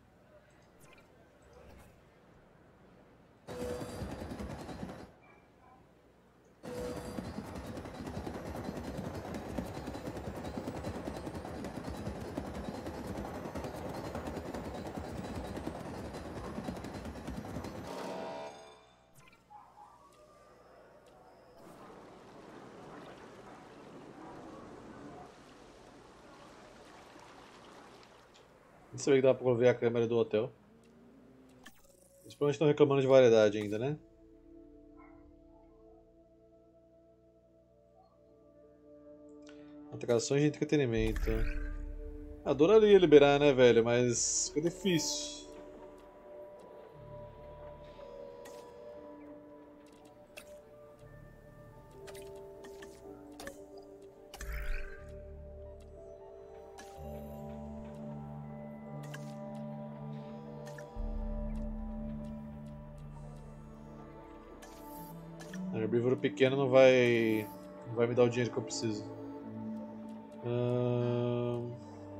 Deixa eu ver que dá pra ver a câmera do hotel. Eles provavelmente estão reclamando de variedade ainda, né? Atrações de entretenimento. Adoraria liberar, né, velho? Mas fica difícil. Herbívoro pequeno não vai, não vai me dar o dinheiro que eu preciso. Hum...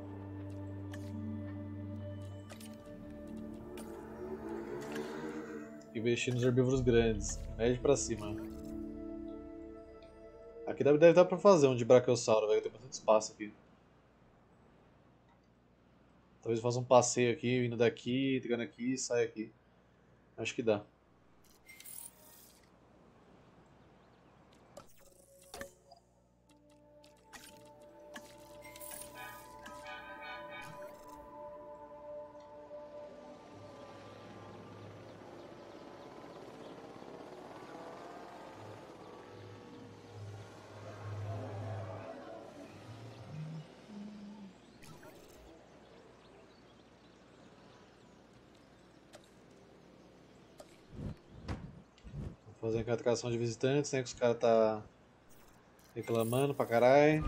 Investir nos herbívoros grandes, médio pra cima. Aqui deve, deve dar pra fazer um de Brachiosauro, vai ter bastante espaço aqui. Talvez eu faça um passeio aqui, indo daqui, entrando aqui e saia aqui. Acho que dá. Fazendo aquela atração de visitantes, né? Que os caras tá reclamando pra caralho.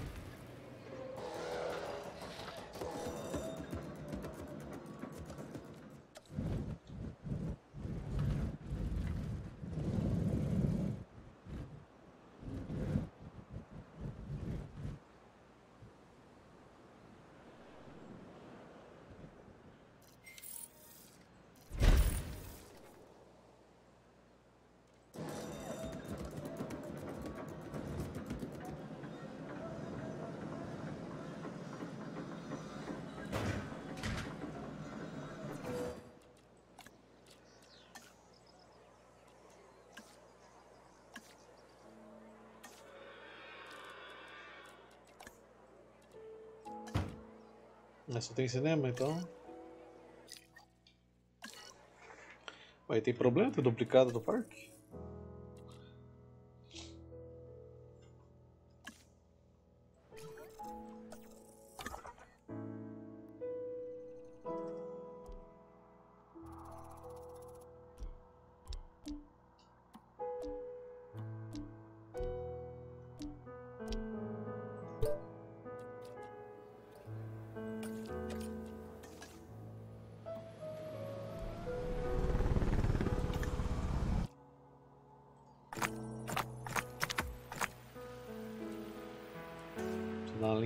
Mas só tem cinema, então. Vai ter problema? Tem duplicado do parque?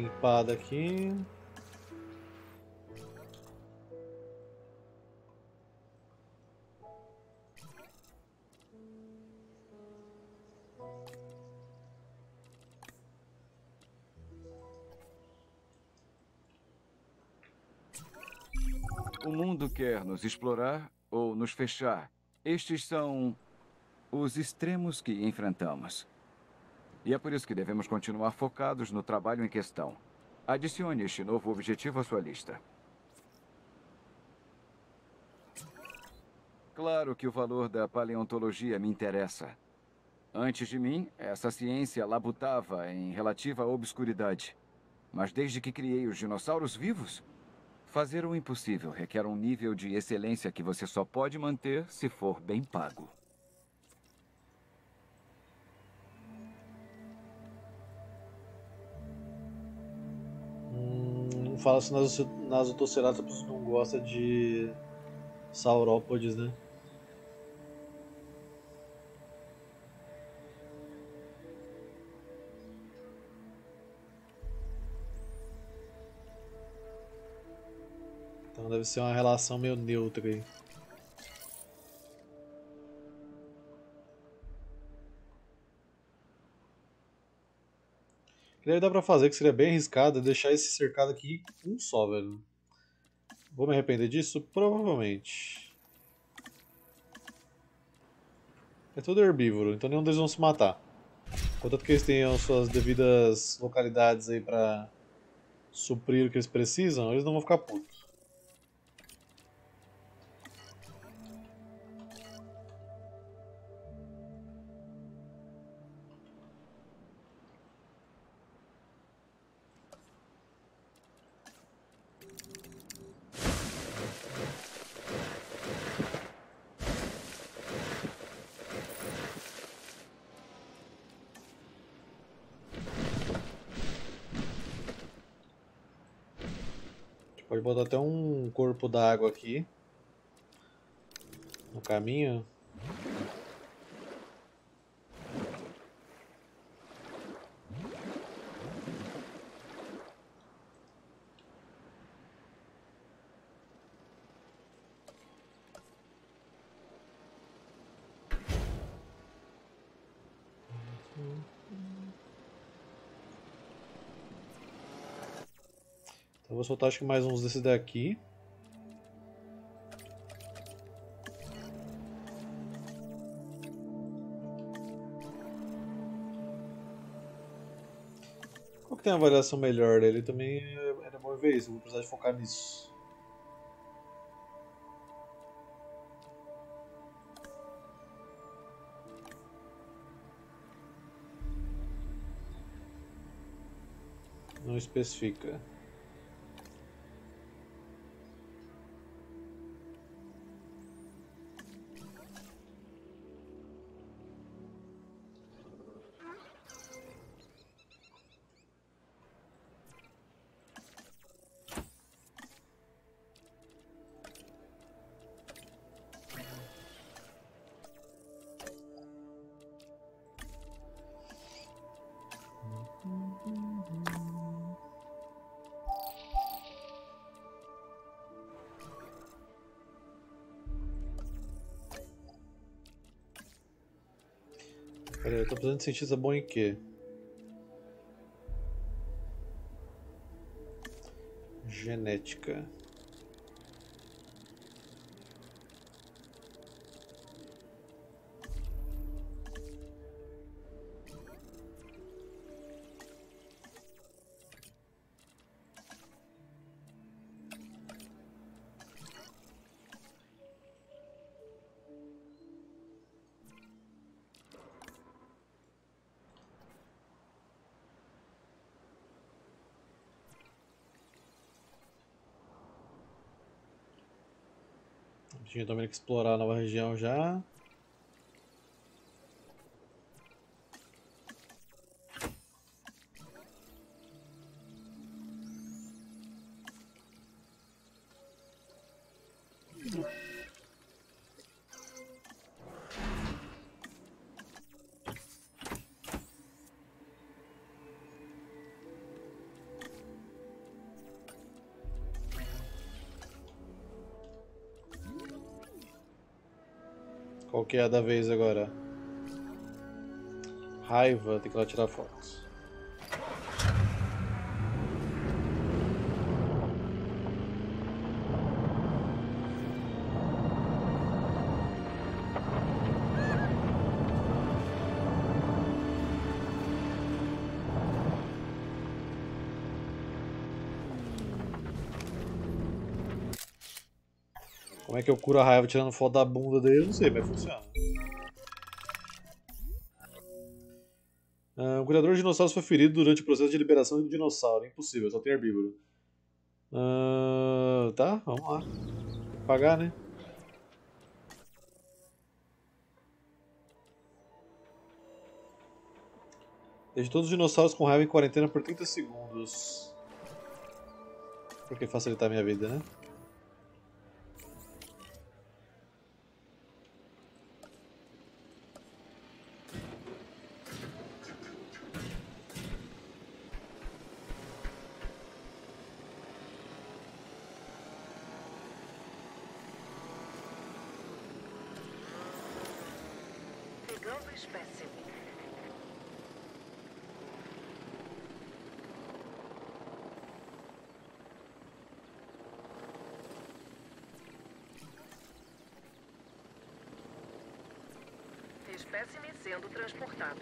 limpada aqui. O mundo quer nos explorar ou nos fechar. Estes são os extremos que enfrentamos. E é por isso que devemos continuar focados no trabalho em questão. Adicione este novo objetivo à sua lista. Claro que o valor da paleontologia me interessa. Antes de mim, essa ciência labutava em relativa obscuridade. Mas desde que criei os dinossauros vivos, fazer o impossível requer um nível de excelência que você só pode manter se for bem pago. Hum, fala se Nasothoceratops não gosta de saurópodes, né? Então deve ser uma relação meio neutra aí. O que deve dar pra fazer, que seria bem arriscado, é deixar esse cercado aqui um só, velho. Vou me arrepender disso? Provavelmente. É tudo herbívoro, então nenhum deles vão se matar. Contanto que eles tenham suas devidas localidades aí pra suprir o que eles precisam, eles não vão ficar putos. Pode botar até um corpo d'água aqui no caminho. Então vou soltar acho que mais uns desses daqui. Qual que tem a variação melhor dele? Também era bom ver isso, vou precisar de focar nisso. Não especifica. Pera aí, eu tô precisando de cientista bom em quê? Genética. Tinha também que explorar a nova região já. Qual que é a da vez agora? Raiva, tem que ir lá tirar fotos. Como é que eu curo a raiva tirando foto da bunda dele? Eu não sei, mas funciona. Ah, o criador de dinossauros foi ferido durante o processo de liberação do dinossauro. Impossível, só tem herbívoro. Ah, tá, vamos lá. Tem que pagar, né? Deixe todos os dinossauros com raiva em quarentena por trinta segundos. Porque facilitar a minha vida, né? Pegando espécime. Espécime sendo transportado.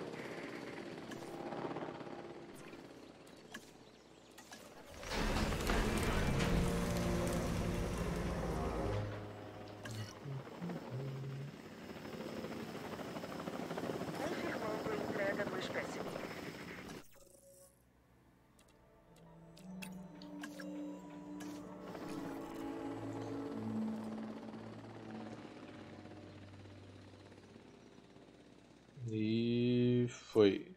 Confirmando a entrega do espécime. E foi.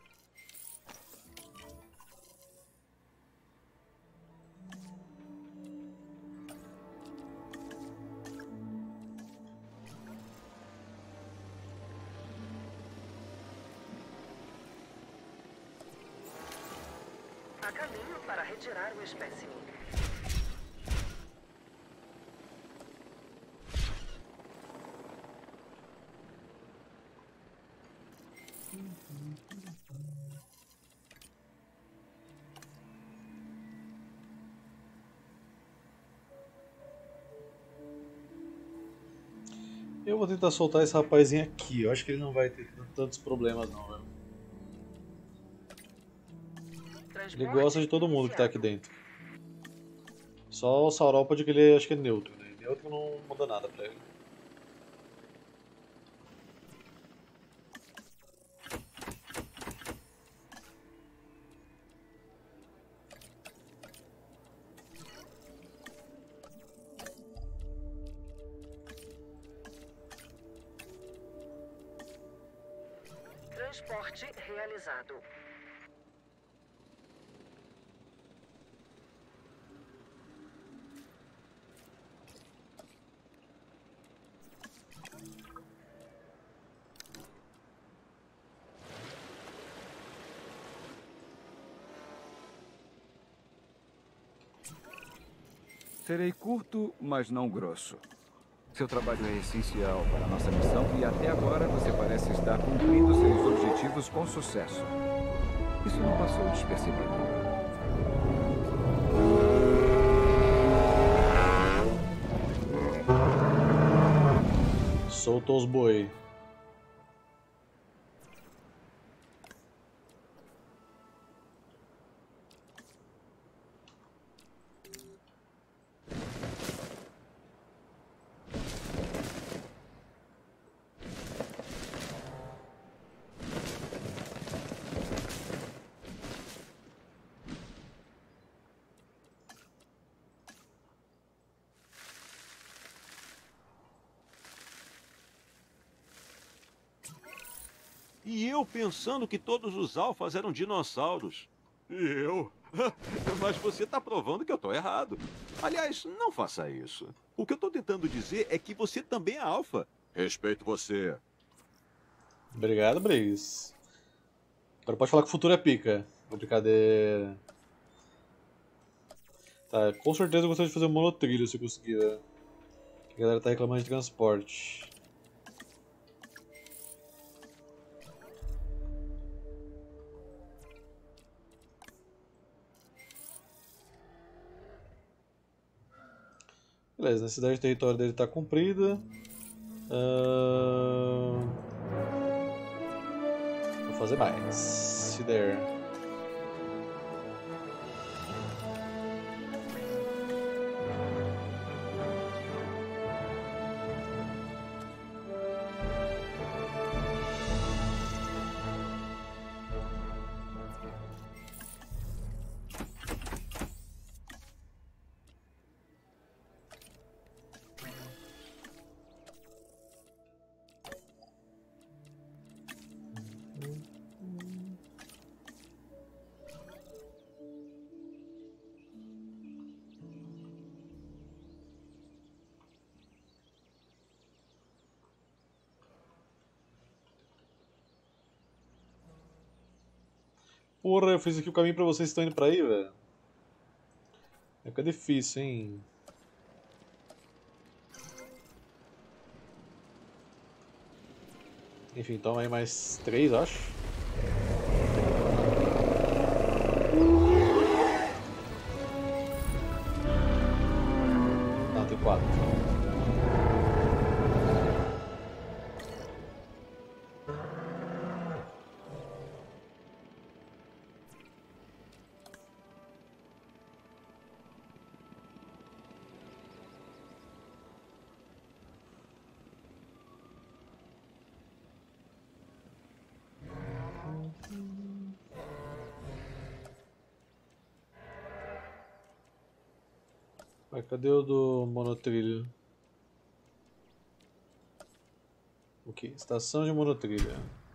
A caminho para retirar o espécime. Eu vou tentar soltar esse rapazinho aqui. Eu acho que ele não vai ter tantos problemas não, velho. Ele gosta de todo mundo que tá aqui dentro. Só o Saurópode que ele acho que é neutro, né? Neutro não muda nada pra ele. Transporte realizado. Serei curto, mas não grosso. Seu trabalho é essencial para a nossa missão e até agora você parece estar cumprindo seus objetivos com sucesso. Isso não passou despercebido. Soltou os boi. E eu pensando que todos os alfas eram dinossauros. E eu? Mas você tá provando que eu tô errado. Aliás, não faça isso. O que eu tô tentando dizer é que você também é alfa. Respeito você. Obrigado, Briggs. Agora pode falar que o futuro é pica. Brincadeira. Tá, com certeza eu gostaria de fazer um monotrilho se eu conseguir, velho. A galera tá reclamando de transporte. Beleza, a necessidade de território dele está cumprida. Uh... Vou fazer mais. Se der. Porra, eu fiz aqui o caminho pra vocês que estão indo pra aí, velho. Fica difícil, hein? Enfim, toma aí mais três, acho. Não, tem quatro. Vai, cadê o do monotrilho? O que? Estação de monotrilho.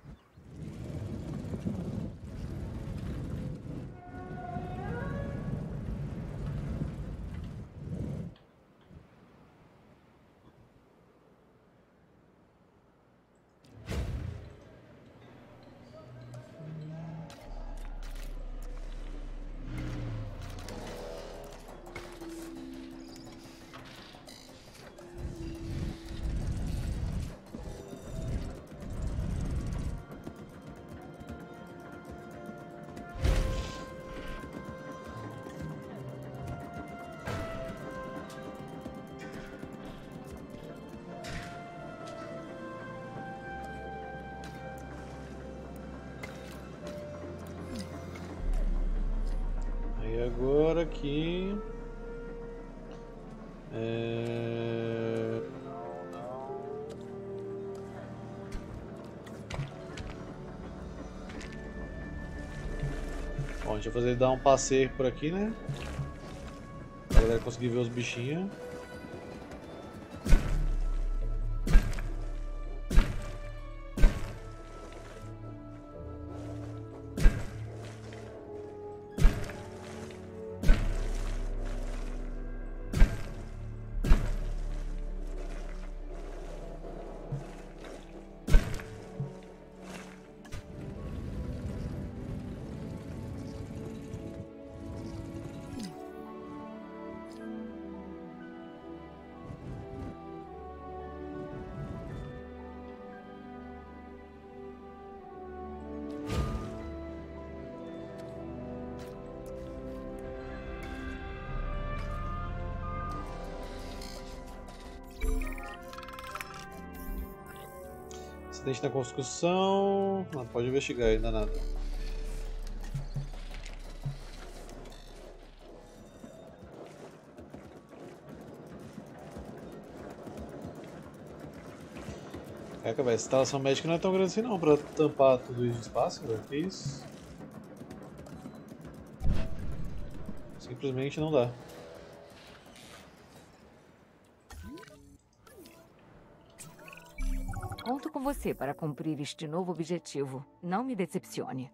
Agora aqui é... Bom, a gente vai fazer dar um passeio por aqui, né? Pra galera conseguir ver os bichinhos. Acidente na construção. Não pode investigar ainda nada. Caraca, velho, essa instalação médica não é tão grande assim não pra tampar tudo isso de espaço, velho. Que isso? Simplesmente não dá. Conto com você para cumprir este novo objetivo. Não me decepcione.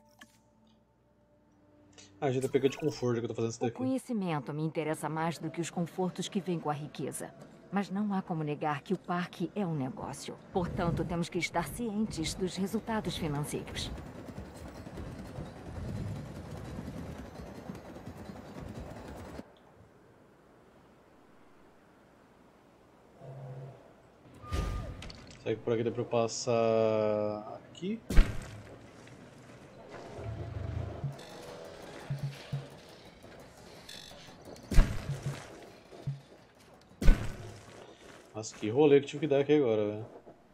Ah, a gente tá pegando de conforto que eu tô fazendo isso O daqui. conhecimento me interessa mais do que os confortos que vêm com a riqueza. Mas não há como negar que o parque é um negócio. Portanto, temos que estar cientes dos resultados financeiros. Será que por aqui dá pra eu passar aqui? Que rolê que tive que dar aqui agora, velho.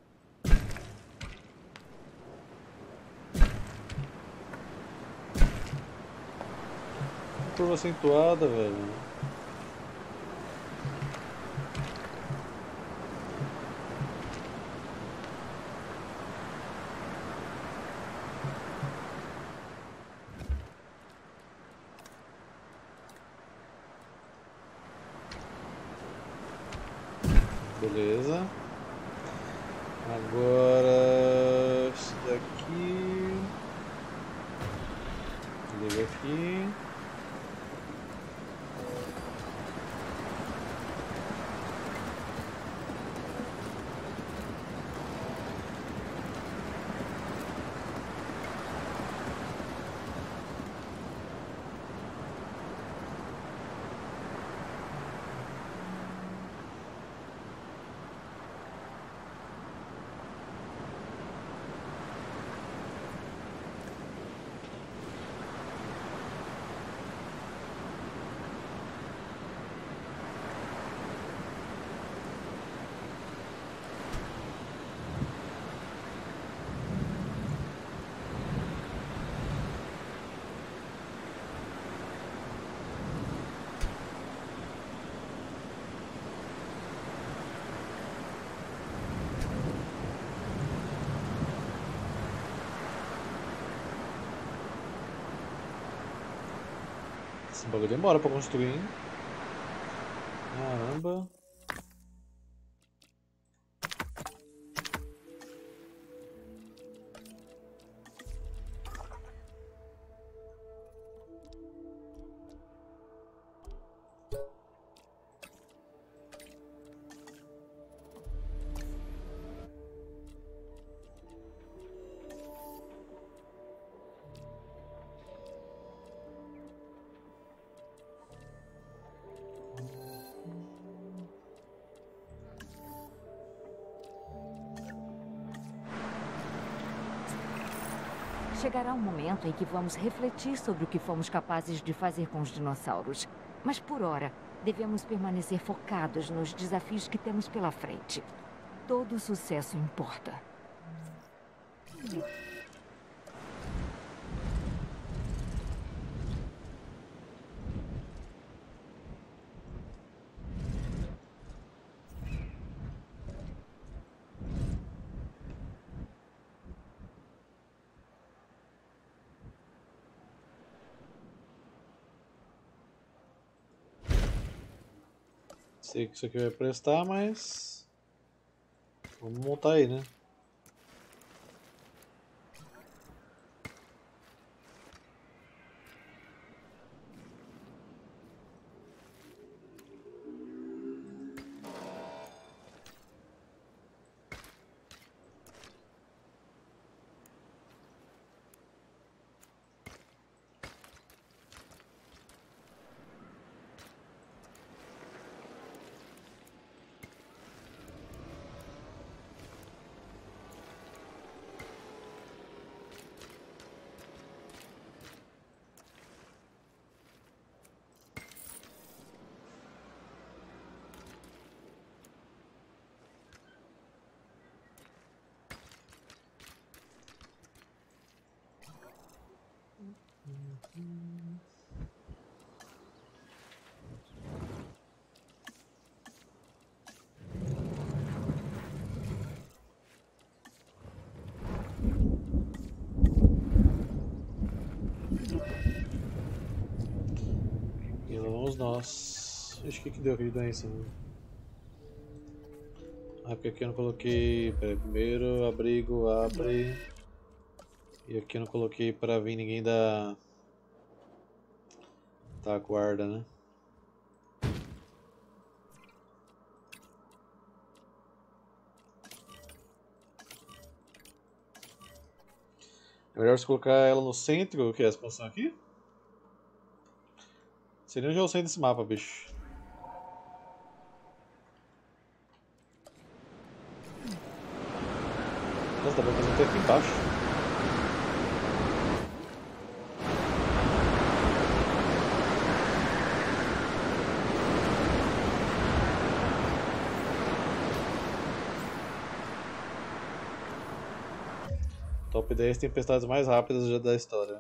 Curva acentuada, velho. Beleza. Agora esse daqui. Liga aqui. Esse bagulho demora pra construir, hein? Caramba. Chegará um momento em que vamos refletir sobre o que fomos capazes de fazer com os dinossauros. Mas por hora, devemos permanecer focados nos desafios que temos pela frente. Todo sucesso importa. Sei que isso aqui vai prestar, mas vamos montar aí, né? E lá vamos nós. Ixi, o que que deu aqui de doença? Né? Ah, porque aqui eu não coloquei. Pera, primeiro abrigo, abre. E aqui eu não coloquei pra vir ninguém da. Da guarda, né? É melhor você colocar ela no centro, o que é essa posição aqui? Seria onde eu sei desse mapa, bicho. Nossa, dá pra fazer até aqui embaixo. Top dez tempestades mais rápidas já da história.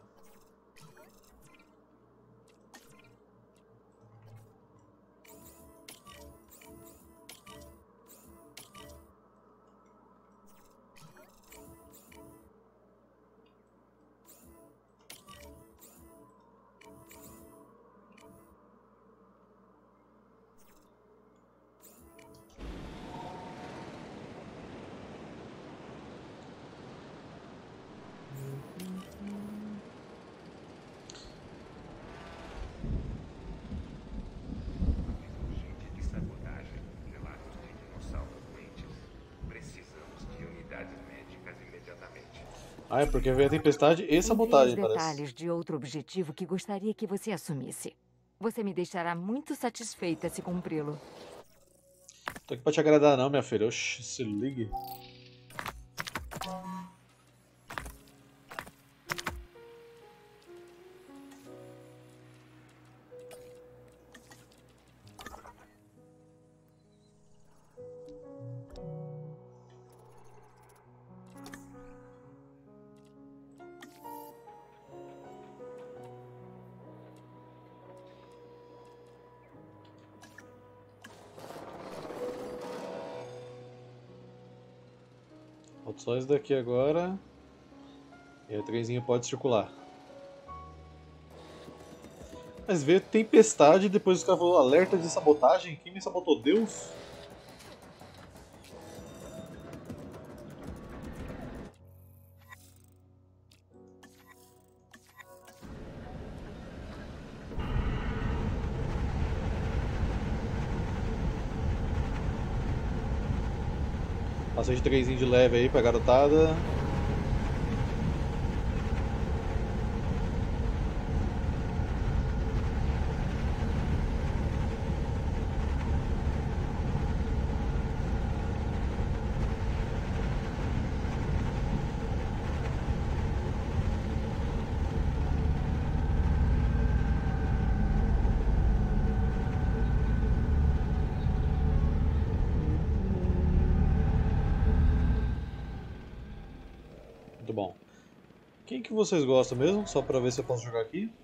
De sabotagem, relatos de dinossauros doentes. Precisamos de unidades médicas imediatamente. Ah, é porque veio a tempestade e Enviei sabotagem, os parece. detalhes de outro objetivo que gostaria que você assumisse. Você me deixará muito satisfeita se cumpri-lo. Tô aqui pra te agradar não, minha filha. Oxi, se ligue. Falta só esse daqui agora. E aí o trenzinho pode circular. Mas veio tempestade e depois os caras falaram alerta de sabotagem? Quem me sabotou? Deus? Passei de trenzinho de leve aí pra garotada. Muito bom. Quem que vocês gostam mesmo? Só pra ver se eu posso jogar aqui.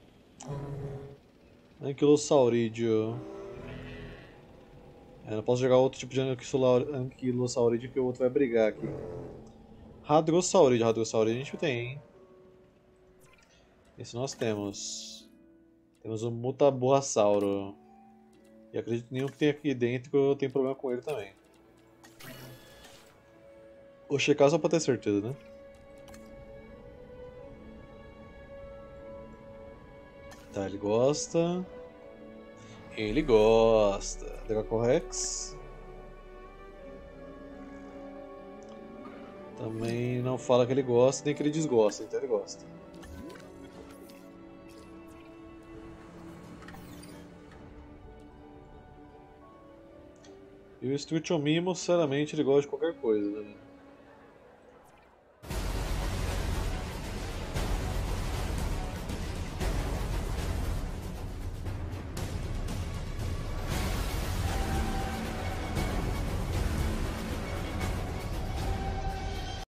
Anquilosaurídeo. É, não posso jogar outro tipo de anquilosaurídeo que o outro vai brigar aqui. Hadrossaurídeo. Hadrossaurídeo a gente tem, hein? Esse nós temos. Temos o Mutaburrasauro. E acredito que nenhum que tem aqui dentro eu tenho problema com ele também. Vou checar só pra ter certeza, né? Tá, ele gosta. Ele gosta. Dracorex. Também não fala que ele gosta, nem que ele desgosta, então ele gosta. E o Struthomimo, sinceramente, ele gosta de qualquer coisa, né?